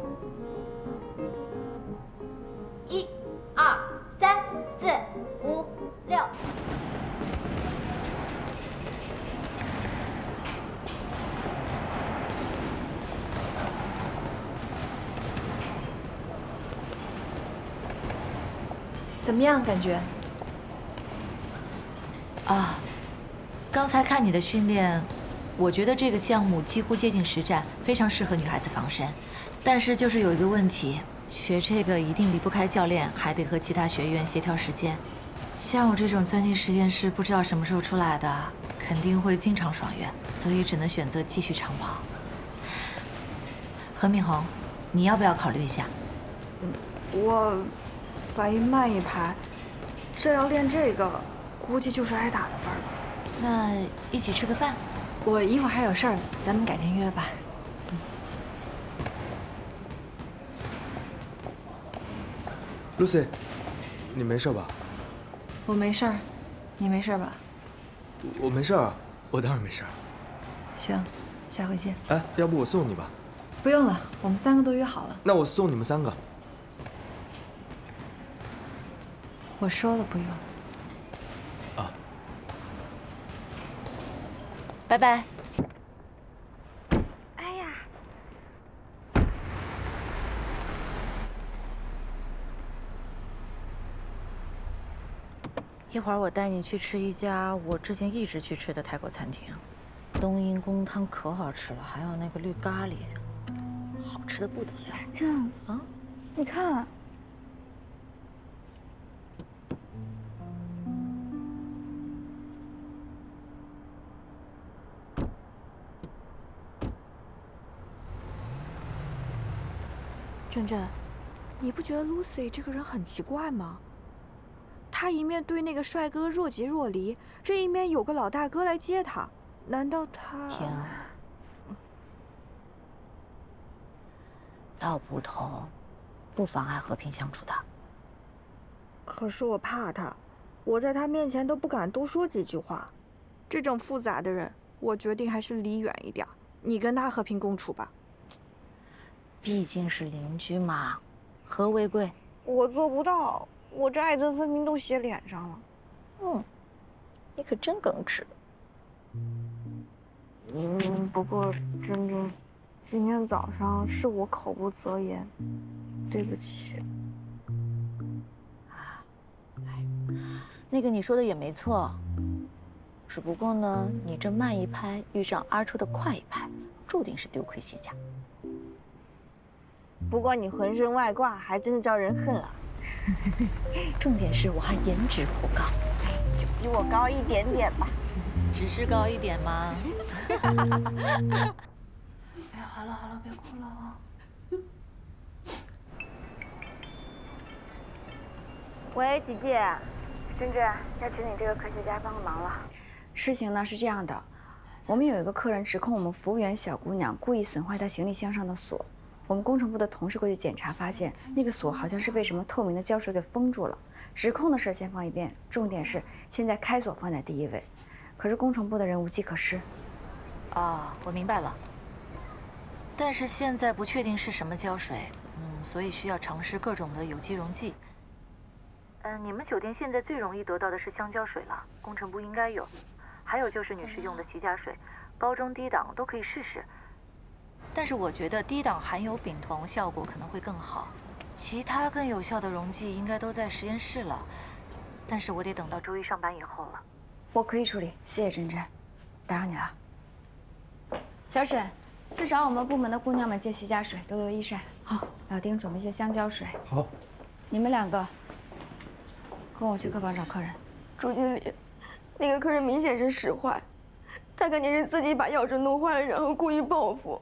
Speaker 7: 一、二、三、四、五、六。
Speaker 15: 怎么样？感觉？
Speaker 14: 啊。 刚才看你的训练，我觉得这个项目几乎接近实战，非常适合女孩子防身。但是就是有一个问题，学这个一定离不开教练，还得和其他学员协调时间。像我这种钻进实验室不知道什么时候出来的，肯定会经常爽约，所以只能选择继续长跑。何敏红，你要不要考虑一下？
Speaker 11: 我反应慢一拍，这要练这个，估计就是挨打的份儿吧。
Speaker 14: 那一起吃个饭，
Speaker 15: 我一会儿还有事儿，咱们改天约吧。
Speaker 9: Lucy， 你没事吧？
Speaker 15: 我没事儿，你没事吧？
Speaker 9: 我没事儿，我当然没事儿。
Speaker 15: 行，下回见。
Speaker 9: 哎，要不我送你吧？
Speaker 15: 不用了，我们三个都约好了。
Speaker 9: 那我送你们三个。
Speaker 15: 我说了不用。
Speaker 9: 啊。
Speaker 14: 拜拜。
Speaker 5: 哎呀，
Speaker 14: 一会儿我带你去吃一家我之前一直去吃的泰国餐厅，冬阴功汤可好吃了，还有那个绿咖喱，好吃的不得了。
Speaker 11: 这样
Speaker 14: 啊，
Speaker 11: 你看。
Speaker 3: 珍珍，你不觉得 Lucy 这个人很奇怪吗？她一面对那个帅哥若即若离，这一面有个老大哥来接她，难道她……
Speaker 14: 天啊，道不同，不妨碍和平相处的。
Speaker 3: 可是我怕他，我在他面前都不敢多说几句话。这种复杂的人，我决定还是离远一点。你跟他和平共处吧。
Speaker 14: 毕竟是邻居嘛，和为贵。
Speaker 3: 我做不到，我这爱憎分明都写脸上了。
Speaker 14: 嗯，你可真耿直。
Speaker 3: 嗯，不过珍珍，今天早上是我口不择言，对不起。
Speaker 14: 啊，哎，那个你说的也没错，只不过呢，你这慢一拍遇上阿初的快一拍，注定是丢盔卸甲。
Speaker 3: 不过你浑身外挂，还真招人恨啊！
Speaker 14: 重点是我还颜值颇高，
Speaker 3: 就比我高一点点吧。
Speaker 14: 只是高一点吗？
Speaker 15: 哎呀，好了好了，别哭了啊！
Speaker 5: 喂，琪琪，珍珍，要请你这个科学家帮个忙了。
Speaker 2: 事情呢是这样的，我们有一个客人指控我们服务员小姑娘故意损坏她行李箱上的锁。 我们工程部的同事过去检查，发现那个锁好像是被什么透明的胶水给封住了。指控的事先放一边，重点是现在开锁放在第一位，可是工程部的人无计可施。
Speaker 14: 啊，我明白了。但是现在不确定是什么胶水，嗯，所以需要尝试各种的有机溶剂。嗯，你们酒店现在最容易得到的是香蕉水了，工程部应该有。还有就是女士用的洗甲水，高中低档都可以试试。 但是我觉得低档含有丙酮效果可能会更好，其他更有效的溶剂应该都在实验室了，但是我得等到周一上班以后了。
Speaker 2: 我可以处理，谢谢珍珍，打扰你了。小沈，去找我们部门的姑娘们借洗甲水，多多益善。好，老丁准备些香蕉水。
Speaker 9: 好，
Speaker 2: 你们两个跟我去客房找客人。
Speaker 3: 朱经理，那个客人明显是使坏，他肯定是自己把钥匙弄坏了，然后故意报复。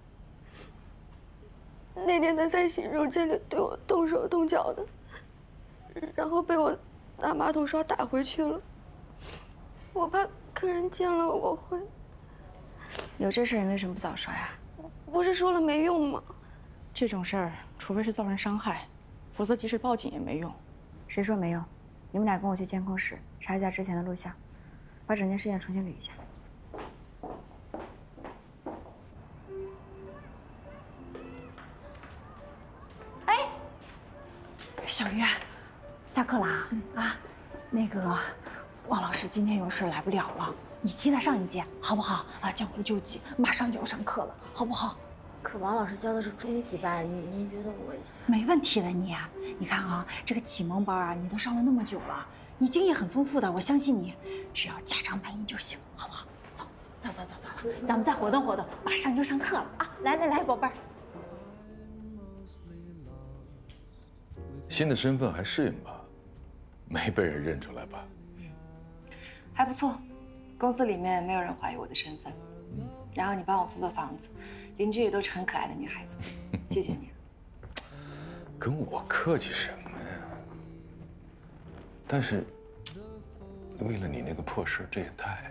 Speaker 3: 那天他在洗手间里对我动手动脚的，然后被我拿马桶刷打回去了。我怕客人见了我会……
Speaker 2: 有这事儿你为什么不早说呀？
Speaker 3: 不是说了没用吗？
Speaker 12: 这种事儿，除非是造成伤害，否则即使报警也没用。
Speaker 2: 谁说没用？你们俩跟我去监控室查一下之前的录像，把整件事件重新捋一下。
Speaker 11: 小鱼，下课啦、嗯、啊！那个，王老师今天有事来不了了，你接他上一节好不好？啊，江湖救急，马上就要上课了，好不好？
Speaker 18: 可王老师教的是中级班，您您觉得我……
Speaker 11: 没问题的你，你看啊，这个启蒙班啊，你都上了那么久了，你经验很丰富的，我相信你，只要家长满意就行，好不好？走，走走走走走，咱们再活动活动，马上就上课了啊！来来来，宝贝儿。
Speaker 22: 新的身份还适应吧？没被人认出来吧？
Speaker 15: 还不错，公司里面没有人怀疑我的身份。
Speaker 22: 嗯，
Speaker 15: 然后你帮我租的房子，邻居也都是很可爱的女孩子，谢谢你。
Speaker 22: 跟我客气什么呀？但是为了你那个破事，这也太……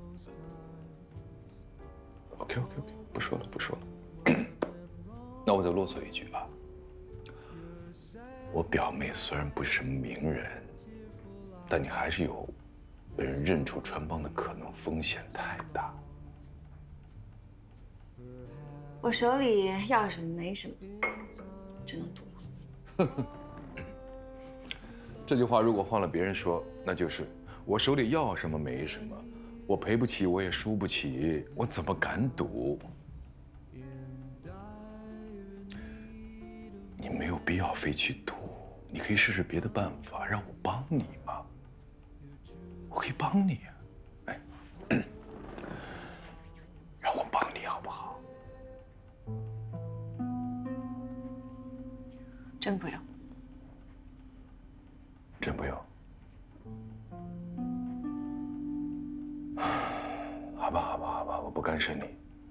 Speaker 22: OK OK OK， 不说了不说了。那我再啰嗦一句啊。 我表妹虽然不是什么名人，但你还是有被人认出穿帮的可能，风险太大。
Speaker 15: 我手里要什么没什么，只能赌了。
Speaker 22: 这句话如果换了别人说，那就是我手里要什么没什么，我赔不起，我也输不起，我怎么敢赌？你没有必要非去赌，你可以试试别的办法，让我帮你嘛。我可以帮你啊，哎，让我帮你好不好？
Speaker 15: 真不用。
Speaker 22: 真不用。好吧，好吧，好吧，我不干涉你。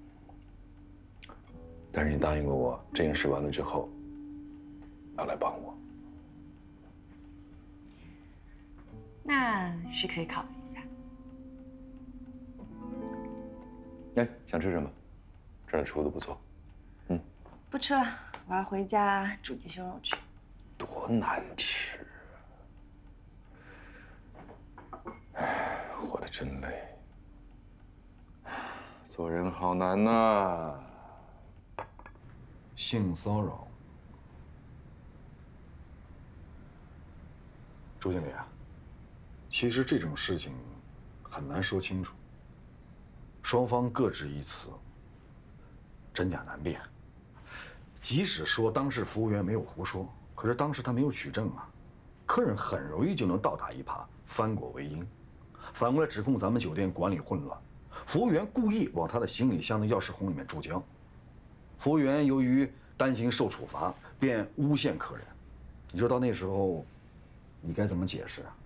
Speaker 22: 但是你答应过我，这件事完了之后，要来帮我。
Speaker 15: 那是可以考虑一下。
Speaker 22: 哎，想吃什么？这儿的厨子不错。嗯，
Speaker 15: 不吃了，我要回家煮鸡胸肉去。
Speaker 22: 多难吃！哎，活得真累。做人好难呐。
Speaker 6: 性骚扰，朱经理啊，其实这种事情很难说清楚，双方各执一词，真假难辨。即使说当事服务员没有胡说，可是当时他没有取证啊，客人很容易就能倒打一耙，翻果为因，反过来指控咱们酒店管理混乱，服务员故意往他的行李箱的钥匙孔里面注胶。服务员由于担心受处罚，便诬陷客人。你说到那时候，你该怎么解释啊？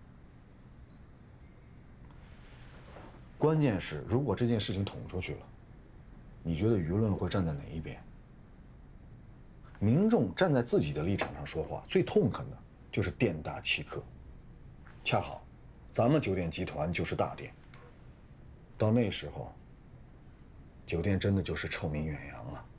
Speaker 6: 关键是，如果这件事情捅出去了，你觉得舆论会站在哪一边？民众站在自己的立场上说话，最痛恨的就是店大欺客。恰好，咱们酒店集团就是大店。到那时候，酒店真的就是臭名远扬了。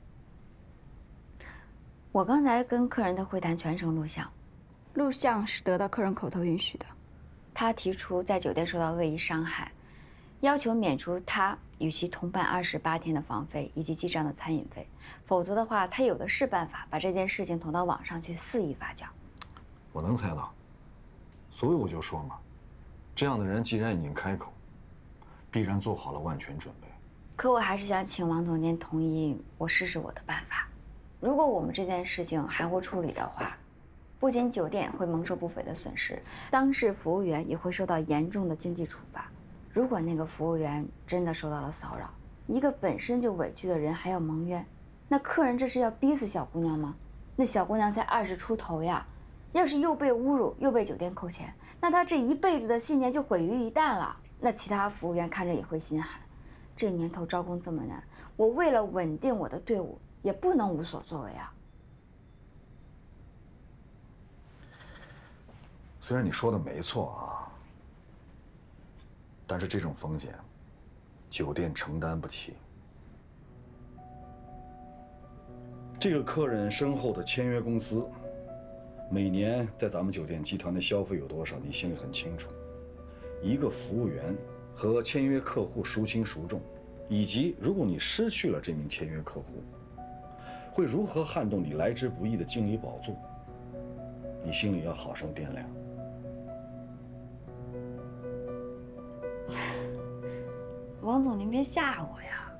Speaker 2: 我刚才跟客人的会谈全程录像，
Speaker 12: 录像是得到客人口头允许的。
Speaker 2: 他提出在酒店受到恶意伤害，要求免除他与其同伴二十八天的房费以及记账的餐饮费，否则的话，他有的是办法把这件事情捅到网上去肆意发酵。
Speaker 6: 我能猜到，所以我就说嘛，这样的人既然已经开口，必然做好了万全准备。
Speaker 2: 可我还是想请王总监同意我试试我的办法。如果我们这件事情含糊处理的话，不仅酒店会蒙受不菲的损失，当事服务员也会受到严重的经济处罚。如果那个服务员真的受到了骚扰，一个本身就委屈的人还要蒙冤，那客人这是要逼死小姑娘吗？那小姑娘才二十出头呀，要是又被侮辱又被酒店扣钱，那她这一辈子的信念就毁于一旦了。那其他服务员看着也会心寒。这年头招工这么难，我为了稳定我的队伍，也不能无所作为啊。
Speaker 6: 虽然你说的没错啊，但是这种风险，酒店承担不起。这个客人身后的签约公司，每年在咱们酒店集团的消费有多少，你心里很清楚。一个服务员和签约客户孰轻孰重，以及如果你失去了这名签约客户，会如何撼动你来之不易的经理宝座，你心里要好生掂量。
Speaker 2: 王总，您别吓我呀！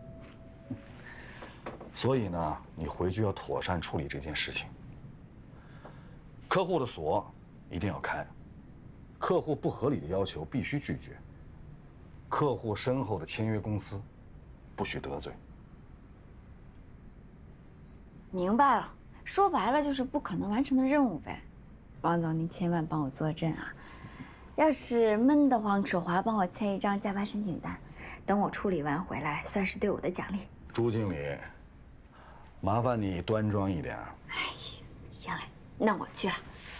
Speaker 6: 所以呢，你回去要妥善处理这件事情。客户的锁一定要开，客户不合理的要求必须拒绝，客户身后的签约公司不许得罪。
Speaker 2: 明白了，说白了就是不可能完成的任务呗。王总，您千万帮我坐镇啊！要是闷得慌、手滑，帮我签一张加班申请单，等我处理完回来，算是对我的奖励。
Speaker 6: 朱经理，麻烦你端庄一点。
Speaker 2: 哎呀，行嘞，那我去了。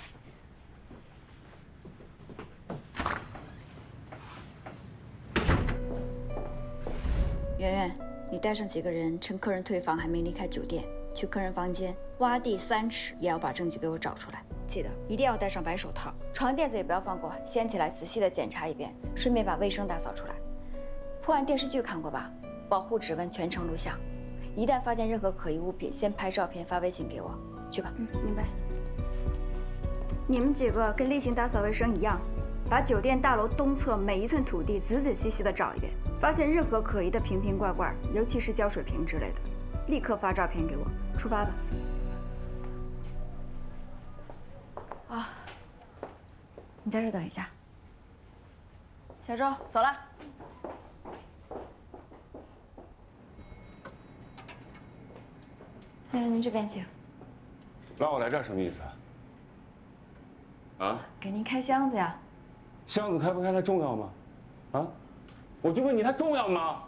Speaker 2: 圆圆，你带上几个人，趁客人退房还没离开酒店，去客人房间挖地三尺，也要把证据给我找出来。 记得一定要戴上白手套，床垫子也不要放过，掀起来仔细的检查一遍，顺便把卫生打扫出来。破案电视剧看过吧？保护指纹，全程录像，一旦发现任何可疑物品，先拍照片发微信给我。去吧。嗯，明白。你们几个跟例行打扫卫生一样，把酒店大楼东侧每一寸土地仔仔细细的找一遍，发现任何可疑的瓶瓶罐罐，尤其是胶水瓶之类的，立刻发照片给我。出发吧。啊，你在这等一下。小周，走了。先生，您这边请。
Speaker 10: 拉我来这儿什么意思？啊？
Speaker 2: 给您开箱子呀。
Speaker 10: 箱子开不开它重要吗？啊？我就问你，它重要吗？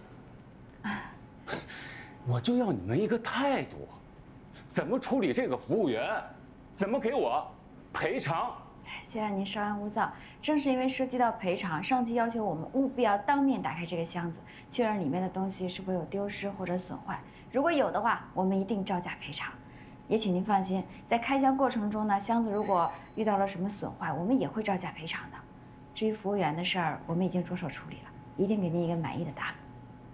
Speaker 10: 我就要你们一个态度，怎么处理这个服务员，怎么给我赔偿？
Speaker 2: 先生，您稍安勿躁。正是因为涉及到赔偿，上级要求我们务必要当面打开这个箱子，确认里面的东西是否有丢失或者损坏。如果有的话，我们一定照价赔偿。也请您放心，在开箱过程中呢，箱子如果遇到了什么损坏，我们也会照价赔偿的。至于服务员的事儿，我们已经着手处理了，一定给您一个满意的答复。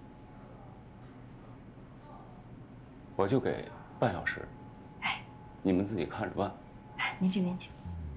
Speaker 10: 我就给半小时，哎，你们自己看着办。
Speaker 2: 您这边请。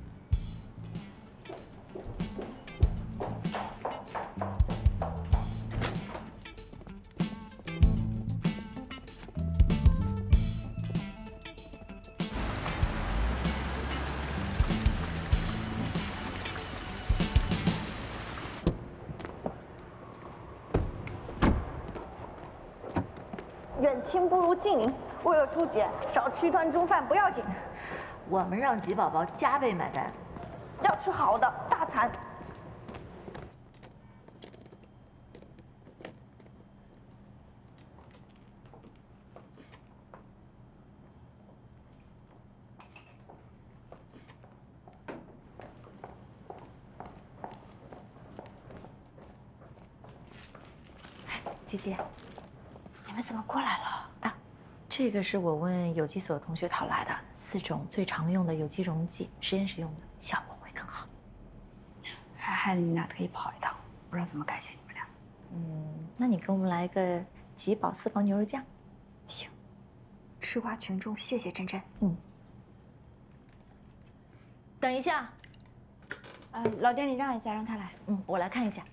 Speaker 11: 远亲不如近邻，为了朱姐少吃一顿中饭不要紧。
Speaker 20: 我们让吉宝宝加倍买单，
Speaker 11: 要吃好的大餐。
Speaker 14: 姐姐，你们怎么过来了啊？这个是我问有机所同学讨来的四种最常用的有机溶剂，实验室用的，效果会更好。
Speaker 2: 还害得你们俩特意跑一趟，不知道怎么感谢你们俩。
Speaker 14: 嗯，那你给我们来个吉宝私房牛肉酱。
Speaker 2: 行。吃瓜群众，谢谢珍珍。
Speaker 14: 嗯。等一下。
Speaker 2: 呃，老店你让一下，让他来。
Speaker 14: 嗯，我来看一下。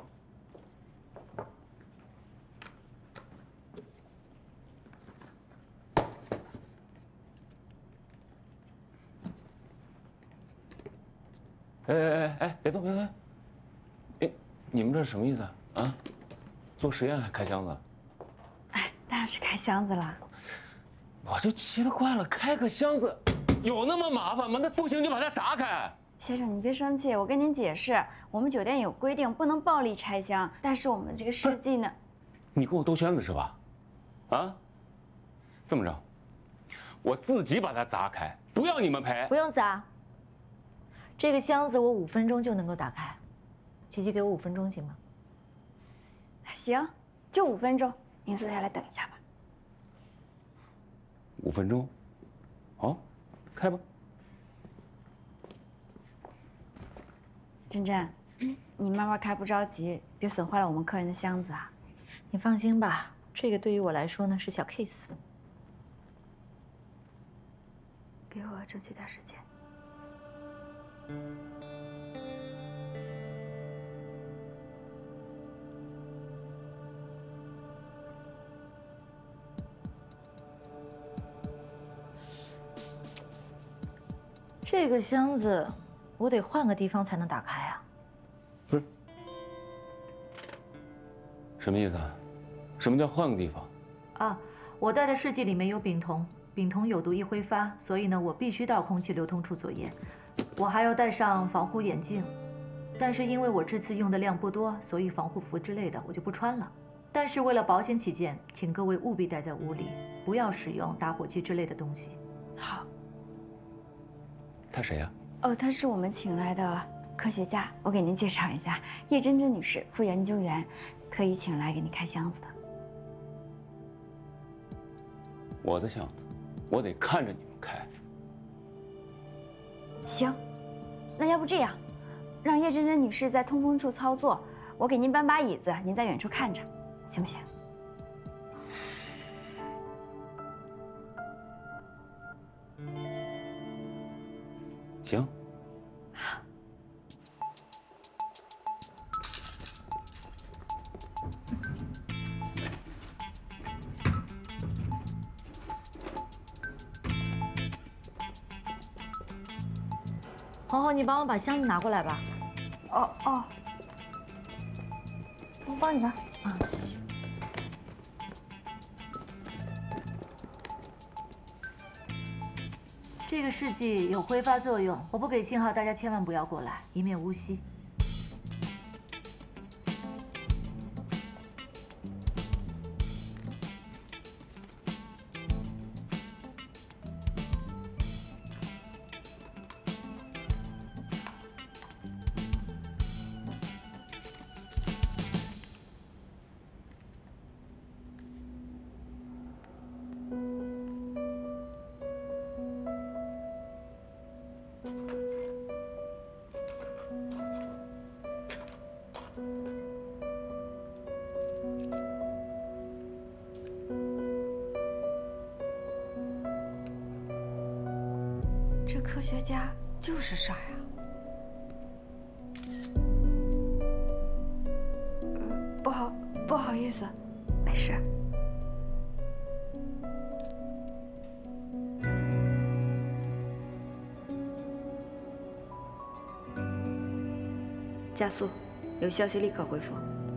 Speaker 10: 哎哎哎哎，别动别动！哎，你们这是什么意思啊？啊，做实验还开箱子？
Speaker 2: 哎，当然是开箱子啦。
Speaker 10: 我就奇了怪了，开个箱子有那么麻烦吗？那不行就把它砸开。
Speaker 2: 先生，你别生气，我跟您解释，我们酒店有规定，不能暴力拆箱。但是我们这个试剂呢……
Speaker 10: 你跟我兜圈子是吧？啊？这么着，我自己把它砸开，不要你们赔。
Speaker 14: 不用砸。这个箱子我五分钟就能够打开，琪琪给我五分钟行吗？
Speaker 2: 行，就五分钟，您坐下来等一下吧。
Speaker 10: 五分钟，好，开吧。
Speaker 2: 珍珍，你慢慢开，不着急，别损坏了我们客人的箱子啊。
Speaker 14: 你放心吧，这个对于我来说呢是小 case。
Speaker 2: 给我争取点时间。
Speaker 14: 这个箱子，我得换个地方才能打开啊。
Speaker 10: 不是，什么意思啊？什么叫换个地方？
Speaker 14: 啊，我带的试剂里面有丙酮，丙酮有毒易挥发，所以呢，我必须到空气流通处作业。我还要戴上防护眼镜，但是因为我这次用的量不多，所以防护服之类的我就不穿了。但是为了保险起见，请各位务必待在屋里，不要使用打火机之类的东西。
Speaker 2: 好。
Speaker 10: 他谁呀？
Speaker 2: 哦，他是我们请来的科学家，我给您介绍一下，叶珍珍女士，副研究员，特意请来给你开箱子的。
Speaker 10: 我的箱子，我得看着你们开。
Speaker 2: 行，那要不这样，让叶真真女士在通风处操作，我给您搬把椅子，您在远处看着，行不行？
Speaker 10: 行。
Speaker 14: 红红，你帮我把箱子拿过来吧。
Speaker 11: 哦哦，我帮你拿。
Speaker 14: 啊，谢谢。这个试剂有挥发作用，我不给信号，大家千万不要过来，以免误吸。
Speaker 3: 这科学家就是傻呀！呃，不好，不好意思，
Speaker 2: 没事。加速，有消息立刻回复。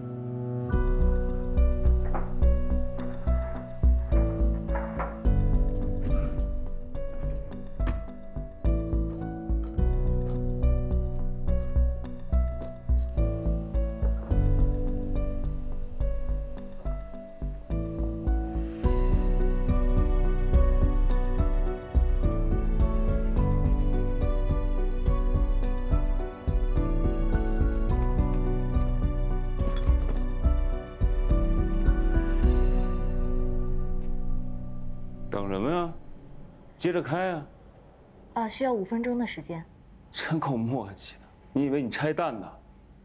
Speaker 10: 等什么呀？接着开啊！
Speaker 14: 啊，需要五分钟的时间。
Speaker 10: 真够默契的，你以为你拆弹呢？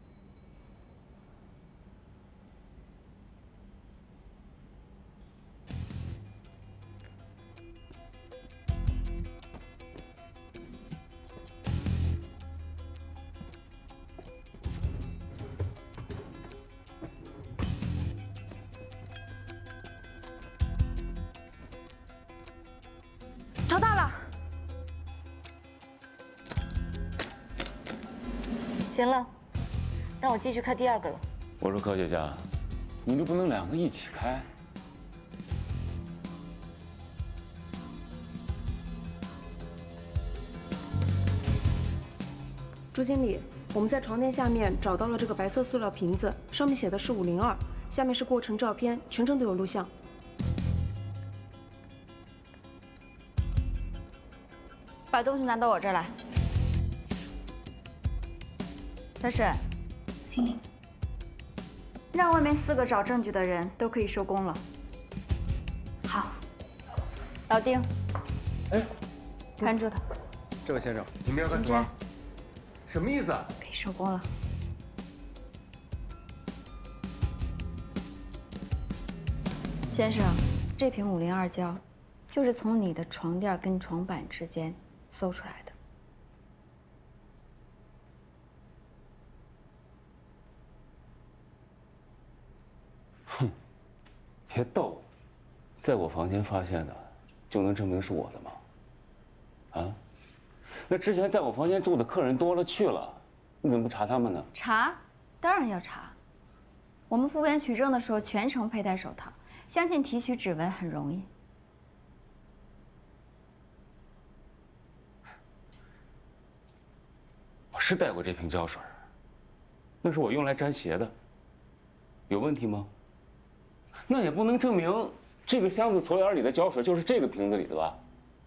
Speaker 3: 找到了。
Speaker 14: 行了，那我继续开第二个了。
Speaker 10: 我说科学家，你就不能两个一起开？
Speaker 4: 朱经理，我们在床垫下面找到了这个白色塑料瓶子，上面写的是五零二，下面是过程照片，全程都有录像。
Speaker 2: 把东西拿到我这儿来。三婶，
Speaker 15: 经理，
Speaker 2: 让外面四个找证据的人都可以收工了。
Speaker 15: 好。
Speaker 2: 老丁，
Speaker 21: 哎，
Speaker 2: 看住他。
Speaker 21: 这位先生，你们要干什么？什么意思啊？
Speaker 2: 可以收工了。先生，这瓶五零二胶，就是从你的床垫跟床板之间搜出来的。
Speaker 10: 哼，别逗，在我房间发现的，就能证明是我的吗？啊？那之前在我房间住的客人多了去了，你怎么不查他们呢？
Speaker 2: 查，当然要查。我们服务员取证的时候全程佩戴手套，相信提取指纹很容易。
Speaker 10: 我是带过这瓶胶水，那是我用来粘鞋的，有问题吗？那也不能证明这个箱子锁眼里的胶水就是这个瓶子里的吧？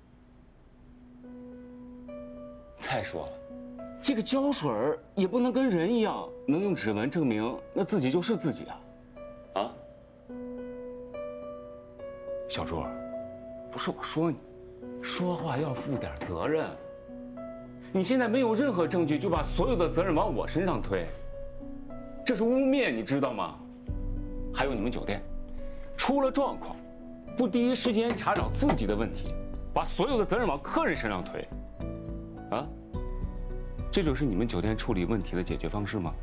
Speaker 10: 再说了，这个胶水也不能跟人一样，能用指纹证明那自己就是自己啊！啊，小朱，不是我说你，说话要负点责任。 你现在没有任何证据，就把所有的责任往我身上推，这是污蔑，你知道吗？还有你们酒店，出了状况，不第一时间查找自己的问题，把所有的责任往客人身上推，啊？这就是你们酒店处理问题的解决方式吗？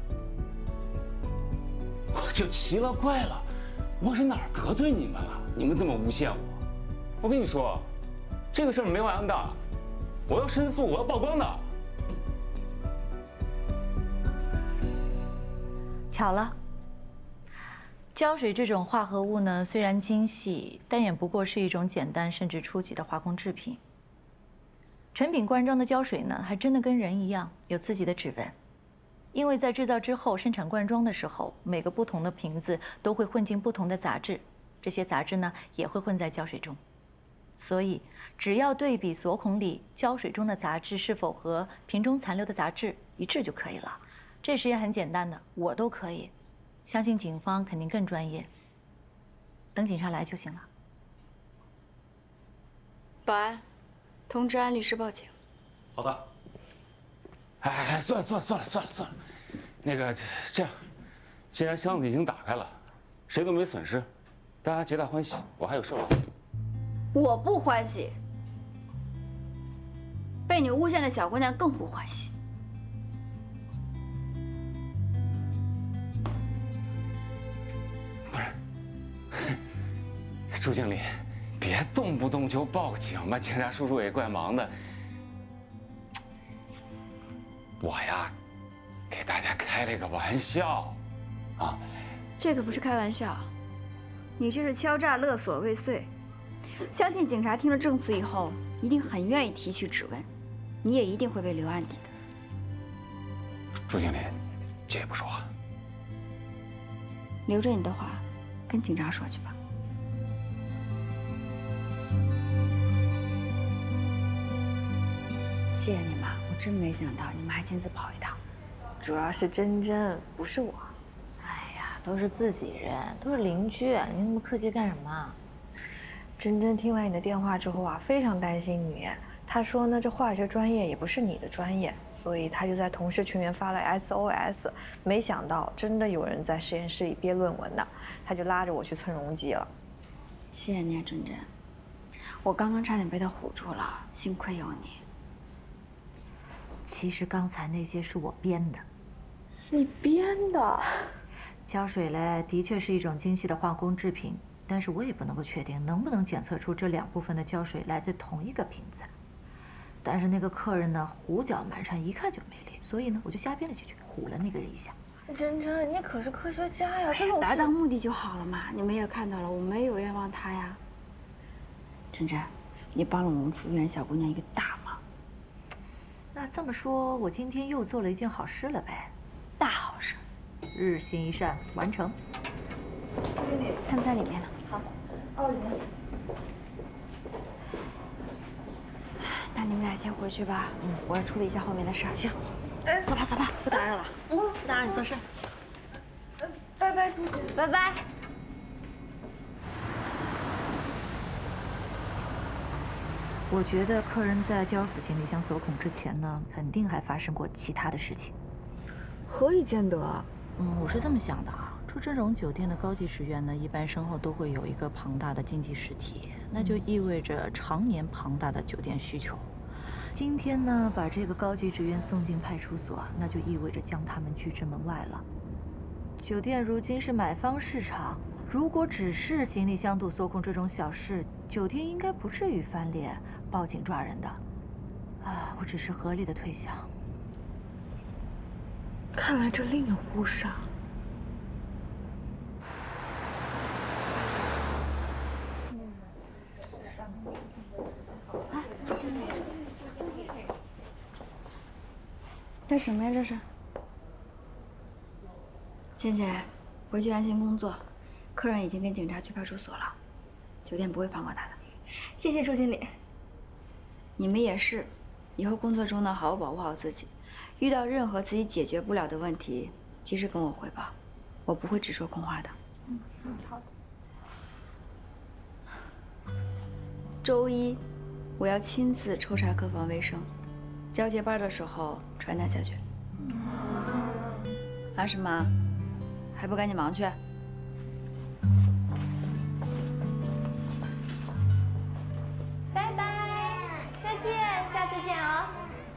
Speaker 10: 我就奇了怪了，我是哪儿得罪你们了？你们这么诬陷我？我跟你说，这个事儿没完的，我要申诉，我要曝光的。
Speaker 14: 巧了，胶水这种化合物呢，虽然精细，但也不过是一种简单甚至初级的化工制品。成品罐装的胶水呢，还真的跟人一样，有自己的指纹。因为在制造之后生产罐装的时候，每个不同的瓶子都会混进不同的杂质，这些杂质呢也会混在胶水中。所以，只要对比锁孔里胶水中的杂质是否和瓶中残留的杂质一致就可以了。这实验很简单的，我都可以，相信警方肯定更专业。等警察来就行了。
Speaker 2: 保安，通知安律师报警。
Speaker 1: 好的。
Speaker 10: 哎哎，算了算了算了算了算了，那个这样，既然箱子已经打开了，谁都没损失，大家皆大欢喜。我还有事儿。
Speaker 2: 我不欢喜，被你诬陷的小姑娘更不欢喜。
Speaker 10: 不是，朱经理，别动不动就报警嘛，警察叔叔也怪忙的。我呀，给大家开了一个玩笑，啊，
Speaker 2: 这个不是开玩笑，你这是敲诈勒索未遂。相信警察听了证词以后，一定很愿意提取指纹，你也一定会被留案底的。
Speaker 10: 朱经理，借一步说话。
Speaker 2: 留着你的话，跟警察说去吧。谢谢你们，我真没想到你们还亲自跑一趟。
Speaker 11: 主要是珍珍，不是我。
Speaker 14: 哎呀，都是自己人，都是邻居，你那么客气干什么？
Speaker 11: 珍珍听完你的电话之后啊，非常担心你。她说呢，这化学专业也不是你的专业，所以她就在同事群里发了 S O S。没想到真的有人在实验室里憋论文呢，她就拉着我去蹭容积了。
Speaker 2: 谢谢你啊，珍珍，我刚刚差点被他唬住了，幸亏有你。
Speaker 14: 其实刚才那些是我编的。
Speaker 11: 你编的？
Speaker 14: 胶水嘞，的确是一种精细的化工制品。但是我也不能够确定能不能检测出这两部分的胶水来自同一个瓶子。但是那个客人呢，胡搅蛮缠，一看就没理，所以呢，我就瞎编了几句，唬了那个人一下。
Speaker 11: 珍珍，你可是科学家呀，这种
Speaker 2: 达到目的就好了嘛。你们也看到了，我没有冤枉他呀。珍珍，你帮了我们服务员小姑娘一个大忙。
Speaker 14: 那这么说，我今天又做了一件好事了呗？
Speaker 2: 大好事，
Speaker 14: 日行一善，完成。
Speaker 2: 他们在里面呢。
Speaker 11: 好，哦，里面。
Speaker 2: 那你们俩先回去吧。嗯，我要处理一下后面的事儿。
Speaker 14: 行，
Speaker 2: 走吧走吧，不打扰了。
Speaker 14: 嗯，不打扰你做事。
Speaker 11: 拜拜，朱姐。
Speaker 2: 拜拜。
Speaker 14: 我觉得客人在交死行李箱锁孔之前呢，肯定还发生过其他的事情。
Speaker 11: 何以见得？
Speaker 14: 嗯，我是这么想的啊。住这种酒店的高级职员呢，一般身后都会有一个庞大的经济实体，那就意味着常年庞大的酒店需求。今天呢，把这个高级职员送进派出所，那就意味着将他们拒之门外了。酒店如今是买方市场，如果只是行李箱堵锁孔这种小事，酒店应该不至于翻脸报警抓人的。啊，我只是合理的推想。
Speaker 11: 看来这另有故事啊。
Speaker 2: 干什么呀？这是。倩倩，回去安心工作。客人已经跟警察去派出所了，酒店不会放过他的。
Speaker 4: 谢谢周经理。
Speaker 2: 你们也是，以后工作中呢，好好保护好自己。遇到任何自己解决不了的问题，及时跟我汇报，我不会只说空话的。
Speaker 11: 嗯嗯，好
Speaker 2: 的。周一，我要亲自抽查客房卫生， 交接班的时候传达下去。啊什么？还不赶紧忙去？
Speaker 5: 拜拜，再见，下次见啊！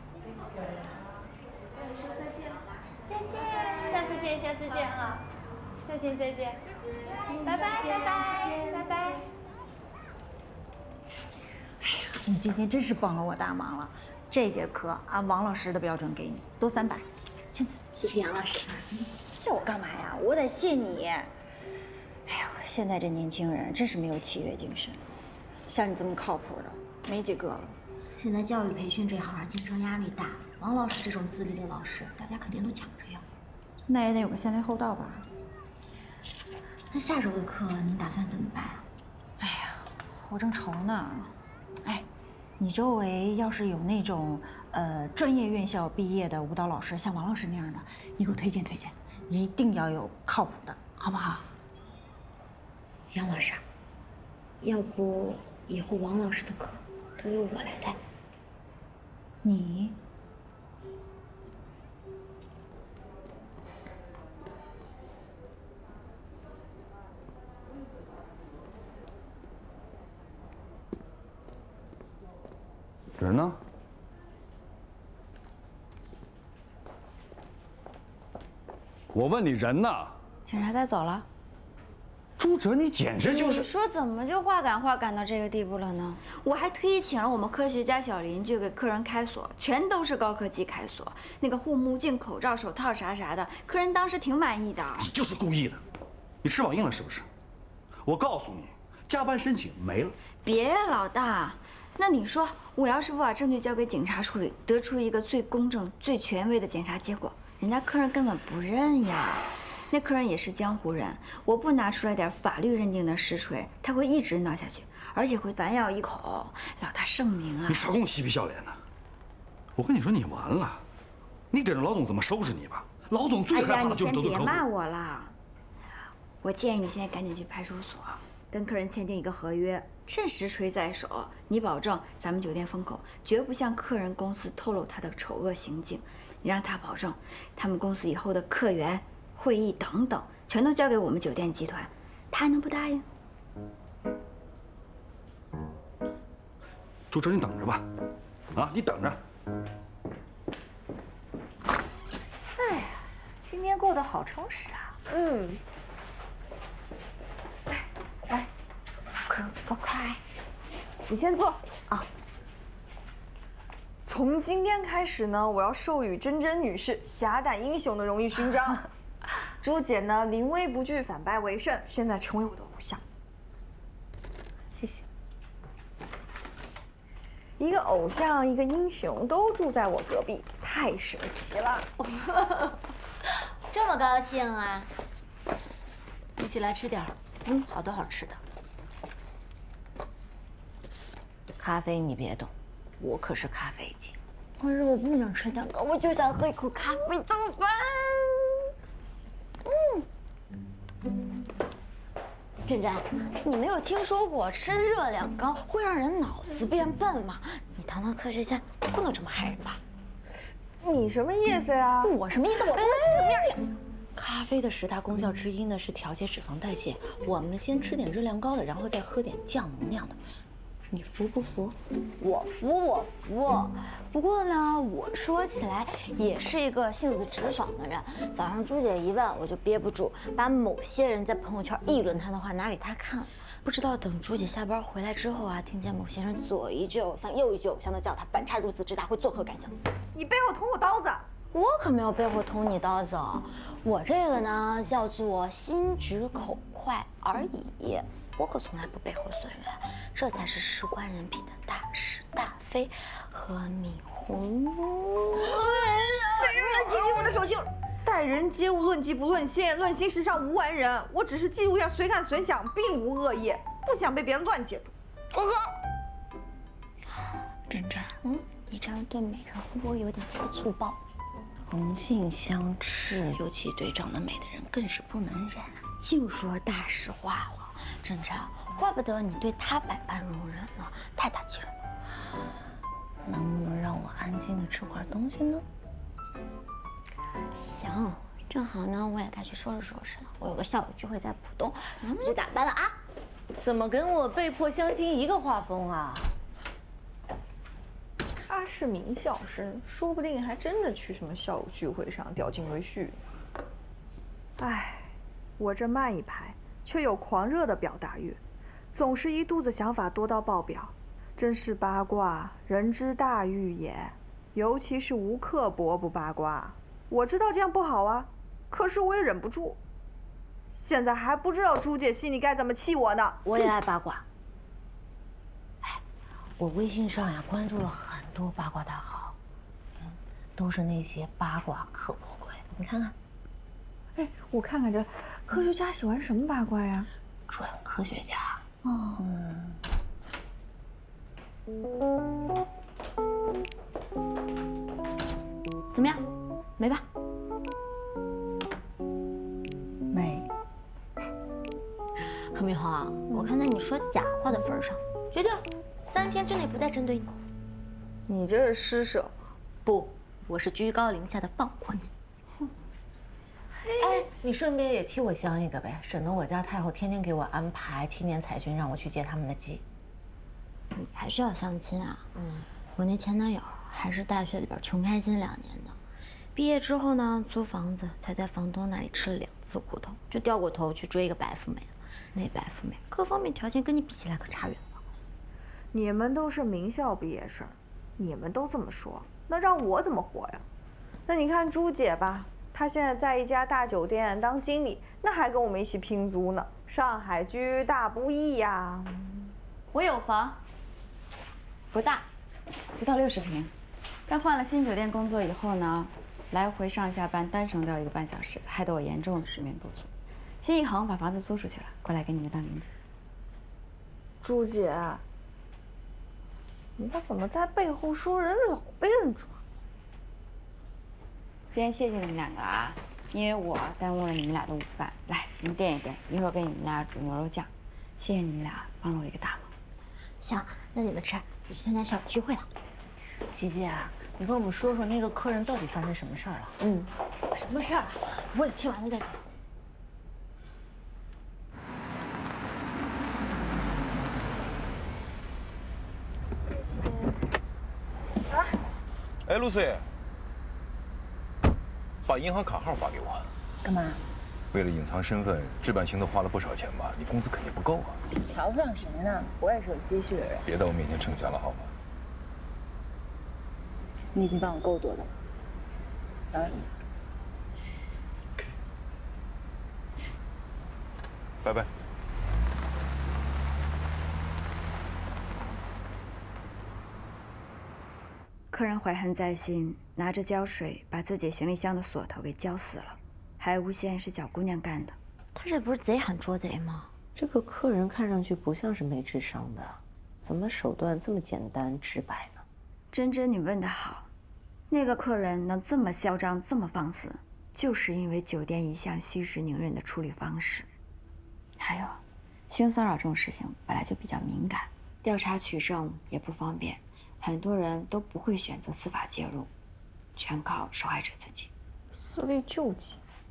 Speaker 5: 说再见，再见，下次见，下次见啊！再见，再见，拜拜，拜拜，拜拜。
Speaker 13: 你今天真是帮了我大忙了。这节课按王老师的标准给你，都三百。签字。
Speaker 18: 谢谢杨老师。
Speaker 13: 谢我干嘛呀？我得谢你。哎呦，现在这年轻人真是没有契约精神，像你这么靠谱的没几个了。
Speaker 18: 现在教育培训这行竞争压力大，王老师这种资历的老师，大家肯定都抢着要。
Speaker 13: 那也得有个先来后到吧。
Speaker 18: 那下周的课您打算怎么办？
Speaker 13: 哎呀，我正愁呢。哎，你周围要是有那种呃专业院校毕业的舞蹈老师，像王老师那样的，你给我推荐推荐，一定要有靠谱的，好不好？
Speaker 18: 杨老师，要不以后王老师的课都由我来带。
Speaker 13: 你？
Speaker 6: 人呢？我问你人呢？
Speaker 2: 警察带走了。
Speaker 6: 朱哲，你简直就是……
Speaker 2: 你说怎么就话赶话赶到这个地步了呢？我还特意请了我们科学家小邻居给客人开锁，全都是高科技开锁，那个护目镜、口罩、手套啥啥的，客人当时挺满意的。
Speaker 6: 你就是故意的，你翅膀硬了是不是？我告诉你，加班申请没了。
Speaker 2: 别老大。那你说，我要是不把证据交给警察处理，得出一个最公正、最权威的检查结果，人家客人根本不认呀。那客人也是江湖人，我不拿出来点法律认定的实锤，他会一直闹下去，而且会反咬一口，老大圣明啊！
Speaker 6: 你少跟我嬉皮笑脸的！我跟你说，你完了，你等着老总怎么收拾你吧。老总最害怕的就是得罪客户。
Speaker 2: 哎呀，你先别骂我了。我建议你现在赶紧去派出所，跟客人签订一个合约。趁实锤在手，你保证咱们酒店风口绝不向客人公司透露他的丑恶行径。你让他保证，他们公司以后的客源、会议等等，全都交给我们酒店集团，他还能不答应？
Speaker 6: 朱哲，你等着吧，啊，你等着。
Speaker 13: 哎呀，今天过得好充实啊。嗯。来，来。可不快，你先坐啊。从今天开始呢，我要授予珍珍女士侠胆英雄的荣誉勋章。朱姐呢，临危不惧，反败为胜，现在成为我的偶像。谢谢。一个偶像，一个英雄，都住在我隔壁，太神奇了。
Speaker 7: 这么高兴啊！一起来吃点儿，嗯，好多好吃的。咖啡你别动，我可是咖啡精。
Speaker 18: 可是我不想吃蛋糕，我就想喝一口咖啡，怎么办？嗯，珍珍，你没有听说过吃热量高会让人脑子变笨吗？你堂堂科学家不能这么害人吧？
Speaker 13: 你什么意思呀？
Speaker 18: 我什么意思？我这是字面呀。
Speaker 14: 咖啡的十大功效之一呢是调节脂肪代谢，我们呢先吃点热量高的，然后再喝点降能量的。你服不服？
Speaker 18: 我服，我服。不过呢，我说起来也是一个性子直爽的人。早上朱姐一问，我就憋不住，把某些人在朋友圈议论她的话拿给她看。不知道等朱姐下班回来之后啊，听见某些人左一句偶像，右一句偶像的叫她，反差如此之大，会作何感想？
Speaker 13: 你背后捅我刀子！
Speaker 18: 我可没有背后捅你刀子，我这个呢叫做心直口快而已。我可从来不背后损人，这才是事关人品的大是大非和迷糊。
Speaker 13: 来人来，紧紧我的手心！待人接物，论迹不论心，论心时尚无完人。我只是记录一下随看随想，并无恶意，不想被别人乱解读。我喝。
Speaker 18: 珍珍，嗯，你这样对美人会不会有点太粗暴？
Speaker 14: 同性相斥，尤其对长得美的人更是不能忍。
Speaker 18: 净说大实话了。珍珍，怪不得你对他百般容忍呢，太大气了。 能不能让我安静的吃会儿东西呢？行，正好呢，我也该去收拾收拾了。我有个校友聚会在浦东，我去打扮了啊。
Speaker 20: 怎么跟我被迫相亲一个画风啊？
Speaker 11: 他是名校生，说不定还真的去什么校友聚会上钓金龟婿。
Speaker 3: 唉，我这慢一拍，却有狂热的表达欲，总是一肚子想法多到爆表，真是八卦人之大欲也。尤其是吴克伯不八卦，我知道这样不好啊，可是我也忍不住。现在还不知道朱姐心里该怎么气我呢。
Speaker 18: 我也爱八卦。哎，我微信上呀关注了很多八卦大号，嗯，都是那些八卦科普鬼。你看看，
Speaker 11: 哎，我看看这科学家喜欢什么八卦呀？
Speaker 18: 准科学家。
Speaker 11: 哦，
Speaker 18: 嗯。怎么样，美吧？
Speaker 11: 美。
Speaker 18: 何明华，我看在你说假话的份上，决定三天之内不再针对你。
Speaker 11: 你这是施舍。
Speaker 18: 不，我是居高临下的放过你。
Speaker 14: 哎，你顺便也替我相一个呗，省得我家太后天天给我安排青年才俊，让我去接他们的机。
Speaker 18: 你还需要相亲啊？嗯，我那前男友还是大学里边穷开心两年的，毕业之后呢，租房子才在房东那里吃了两次苦头，就掉过头去追一个白富美了。那白富美各方面条件跟你比起来可差远了。
Speaker 3: 你们都是名校毕业生，你们都这么说，那让我怎么活呀？
Speaker 11: 那你看朱姐吧，她现在在一家大酒店当经理，那还跟我们一起拼租呢。上海居大不易呀。
Speaker 2: 我有房，不大，不到六十平。但换了新酒店工作以后呢，来回上下班单程都要一个半小时，害得我严重的睡眠不足。新一航把房子租出去了，过来给你们当邻居。
Speaker 11: 朱姐，你们怎么在背后说人，老被人抓？
Speaker 2: 先谢谢你们两个啊，因为我耽误了你们俩的午饭。来，先垫一垫，一会儿给你们俩煮牛肉酱。谢谢你们俩帮了我一个大忙。
Speaker 18: 行，那你们吃，我去参加校友聚会了。
Speaker 14: 琪姐啊，你跟我们说说那个客人到底发生什么事儿了？
Speaker 18: 嗯，什么事儿？我也听完了再走。
Speaker 11: 谢谢。
Speaker 22: 啊。哎，露穗，把银行卡号发给我。
Speaker 15: 干嘛？
Speaker 22: 为了隐藏身份，置办行动花了不少钱吧？你工资肯定不够啊。
Speaker 15: 瞧不上谁呢？我也是有积蓄的人。
Speaker 22: 别在我面前逞强了，好吗？
Speaker 15: 你已经帮我够多的了。当然。
Speaker 22: 拜拜。
Speaker 2: 客人怀恨在心，拿着胶水把自己行李箱的锁头给浇死了，还诬陷是小姑娘干的。
Speaker 18: 他这不是贼喊捉贼吗？
Speaker 20: 这个客人看上去不像是没智商的，怎么手段这么简单直白呢？
Speaker 2: 珍珍，你问得好，那个客人能这么嚣张，这么放肆，就是因为酒店一向息事宁人的处理方式。还有，性骚扰这种事情本来就比较敏感，调查取证也不方便。很多人都不会选择司法介入，全靠受害者自己。
Speaker 11: 私力救济。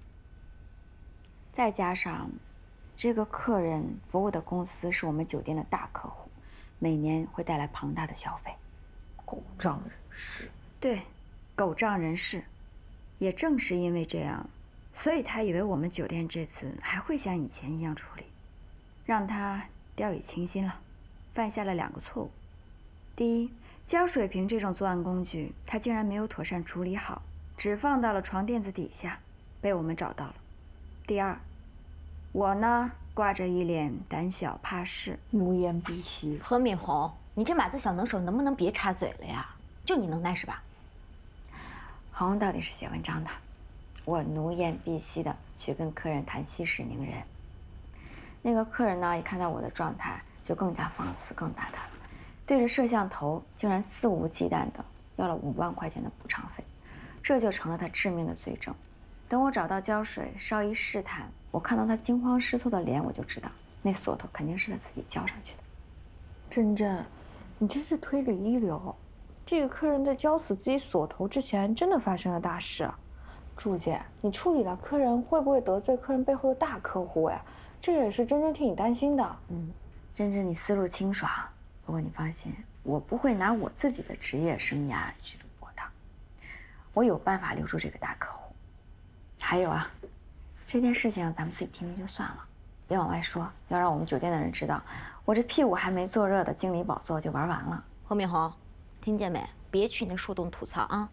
Speaker 2: 再加上，这个客人服务的公司是我们酒店的大客户，每年会带来庞大的消费。
Speaker 11: 狗仗人势。
Speaker 2: 对，狗仗人势。也正是因为这样，所以他以为我们酒店这次还会像以前一样处理，让他掉以轻心了，犯下了两个错误。第一，胶水瓶这种作案工具，他竟然没有妥善处理好，只放到了床垫子底下，被我们找到了。第二，我呢挂着一脸胆小怕事、
Speaker 11: 奴颜婢膝。
Speaker 18: 何敏红，你这码子小能手能不能别插嘴了呀？就你能耐是吧？
Speaker 2: 红到底是写文章的，我奴颜婢膝的去跟客人谈息事宁人。那个客人呢，一看到我的状态，就更加放肆、更大胆。对着摄像头，竟然肆无忌惮地要了五万块钱的补偿费，这就成了他致命的罪证。等我找到胶水，稍一试探，我看到他惊慌失措的脸，我就知道那锁头肯定是他自己交上去的。
Speaker 11: 珍珍，你真是推理一流。
Speaker 3: 这个客人在浇死自己锁头之前，真的发生了大事。朱姐，你处理了客人，会不会得罪客人背后的大客户呀？这也是真真替你担心的。
Speaker 2: 嗯，真真，你思路清爽。不过你放心，我不会拿我自己的职业生涯去赌博的。我有办法留住这个大客户。还有啊，这件事情咱们自己听听就算了，别往外说，要让我们酒店的人知道，我这屁股还没坐热的经理宝座就玩完了。
Speaker 7: 何明红，听见没？别去那树洞吐槽啊！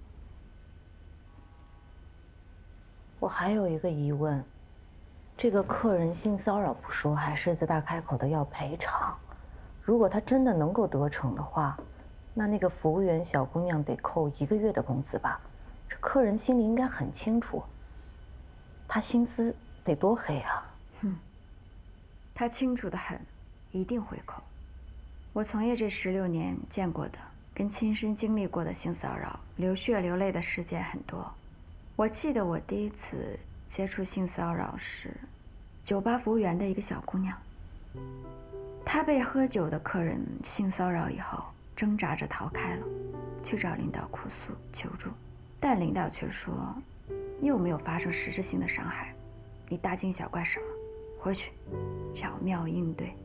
Speaker 20: 我还有一个疑问，这个客人性骚扰不说，还狮子大开口的要赔偿。如果他真的能够得逞的话，那那个服务员小姑娘得扣一个月的工资吧？这客人心里应该很清楚，他心思得多黑啊！
Speaker 2: 哼，他清楚的很，一定会扣。我从业这十六年见过的，跟亲身经历过的性骚扰、流血流泪的事件很多。我记得我第一次接触性骚扰是酒吧服务员的一个小姑娘，她被喝酒的客人性骚扰以后，挣扎着逃开了，去找领导哭诉求助，但领导却说又没有发生实质性的伤害，你大惊小怪什么？回去巧妙应对。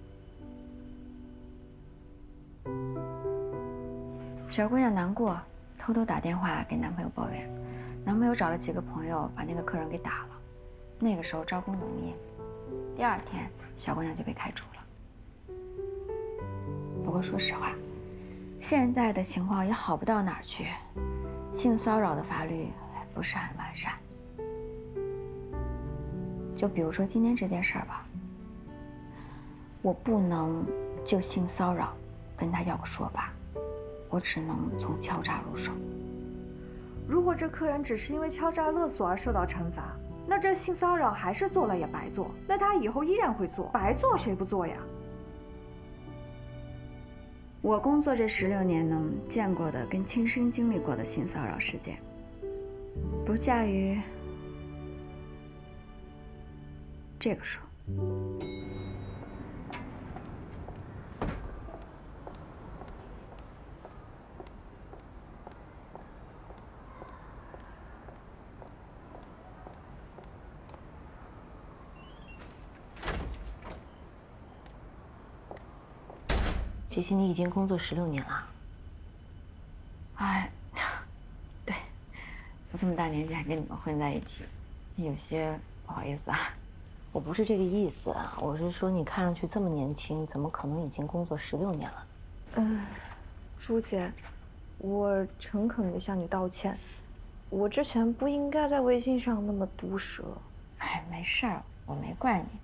Speaker 2: 小姑娘难过，偷偷打电话给男朋友抱怨，男朋友找了几个朋友把那个客人给打了。那个时候招工容易，第二天小姑娘就被开除了。不过说实话，现在的情况也好不到哪儿去，性骚扰的法律不是很完善。就比如说今天这件事儿吧，我不能就性骚扰跟他要个说法，我只能从敲诈入手。
Speaker 3: 如果这客人只是因为敲诈勒索而受到惩罚，那这性骚扰还是做了也白做，那他以后依然会做，白做谁不做呀？
Speaker 2: 我工作这十六年呢，见过的跟亲身经历过的性骚扰事件，不下于这个数。
Speaker 20: 琪琪，你已经工作十六年了。
Speaker 2: 哎，对，我这么大年纪还跟你们混在一起，有些不好意思啊。
Speaker 20: 我不是这个意思啊，我是说你看上去这么年轻，怎么可能已经工作十六年了？
Speaker 3: 嗯，朱姐，我诚恳地向你道歉，我之前不应该在微信上那么毒舌。
Speaker 2: 哎，没事儿，我没怪你。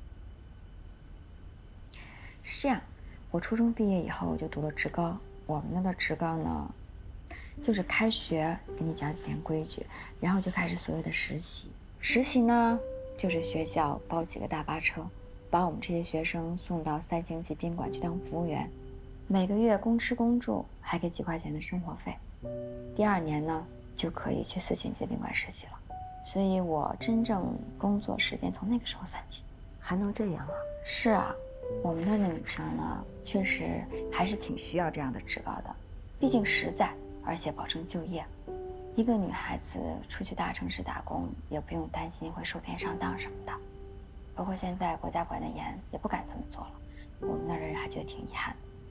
Speaker 2: 是这样。我初中毕业以后就读了职高，我们那的职高呢，就是开学给你讲几天规矩，然后就开始所谓的实习。实习呢，就是学校包几个大巴车，把我们这些学生送到三星级宾馆去当服务员，每个月公吃公住，还给几块钱的生活费。第二年呢，就可以去四星级宾馆实习了。所以我真正工作时间从那个时候算起。
Speaker 20: 还能这样啊？
Speaker 2: 是啊。我们那儿的女生呢，确实还是挺需要这样的职高的，毕竟实在，而且保证就业。一个女孩子出去大城市打工，也不用担心会受骗上当什么的。不过现在国家管得严，也不敢这么做了。我们那儿的人还觉得挺遗憾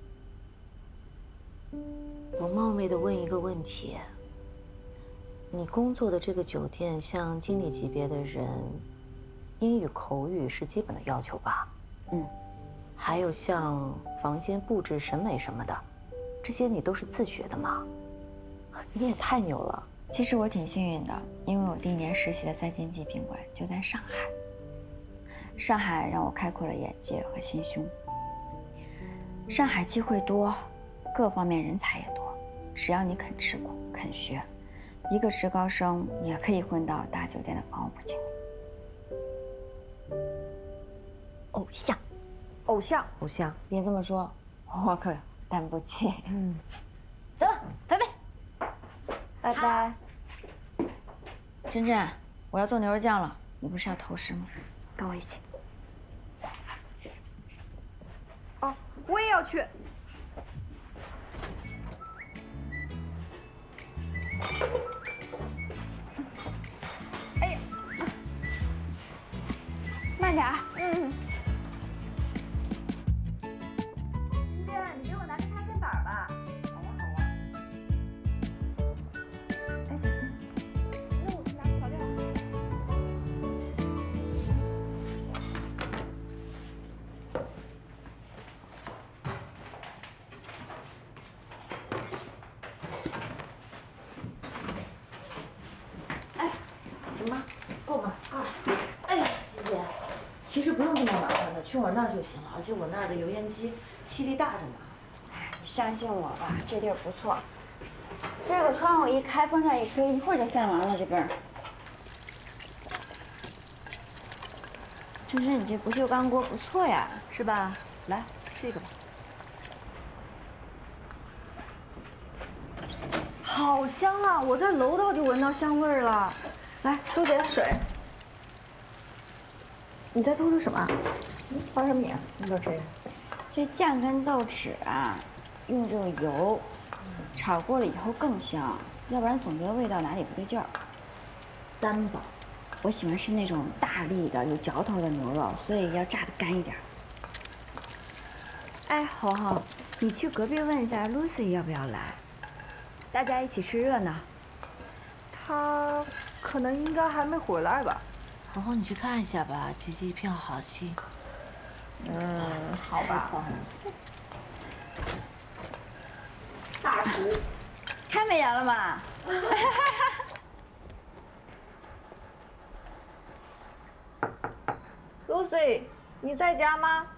Speaker 20: 的。我冒昧的问一个问题：你工作的这个酒店，像经理级别的人，英语口语是基本的要求吧？
Speaker 2: 嗯。
Speaker 20: 还有像房间布置、审美什么的，这些你都是自学的吗？你也太牛了！
Speaker 2: 其实我挺幸运的，因为我第一年实习的三星级宾馆就在上海。上海让我开阔了眼界和心胸。上海机会多，各方面人才也多，只要你肯吃苦、肯学，一个职高生也可以混到大酒店的房务部经理。
Speaker 20: 偶像。
Speaker 3: 偶像，
Speaker 20: 偶像，
Speaker 2: 别这么说，我可担不起。
Speaker 20: 嗯，
Speaker 7: 走，拜拜，
Speaker 3: 拜拜。
Speaker 2: 珍珍，我要做牛肉酱了，你不是要投食吗？跟我一起。
Speaker 3: 哦，我也要去。
Speaker 2: 哎呀，慢点啊！嗯。
Speaker 5: 这样，你给我拿个插线板吧。好呀，好呀。哎，小心。那我去拿调料。
Speaker 14: 哎，行吗？够吗？啊！哎呀，姐姐，其实不用这么麻烦的，去我那儿就行了。而且我那儿的油烟机吸力大着呢。
Speaker 2: 哎，你相信我吧，这地儿不错。这个窗户一开，风扇一吹，一会儿就散完了。这根儿。春春，你这不锈钢锅不错呀，
Speaker 14: 是吧？来，吃一个吧。
Speaker 11: 好香啊！我在楼道就闻到香味儿了。来，多给点水。你在偷吃什么？花生米啊？你都吃。
Speaker 2: 这酱跟豆豉啊，用这个油炒过了以后更香，要不然总觉得味道哪里不对劲儿。单薄，我喜欢吃那种大力的、有嚼头的牛肉，所以要炸得干一点。哎，红红，你去隔壁问一下 Lucy 要不要来，大家一起吃热闹。
Speaker 3: 他可能应该还没回来吧。
Speaker 14: 红红，你去看一下吧，姐姐一片好心。
Speaker 11: 嗯，好吧。大厨，
Speaker 2: 看美颜了吗？
Speaker 3: Lucy，你在家吗？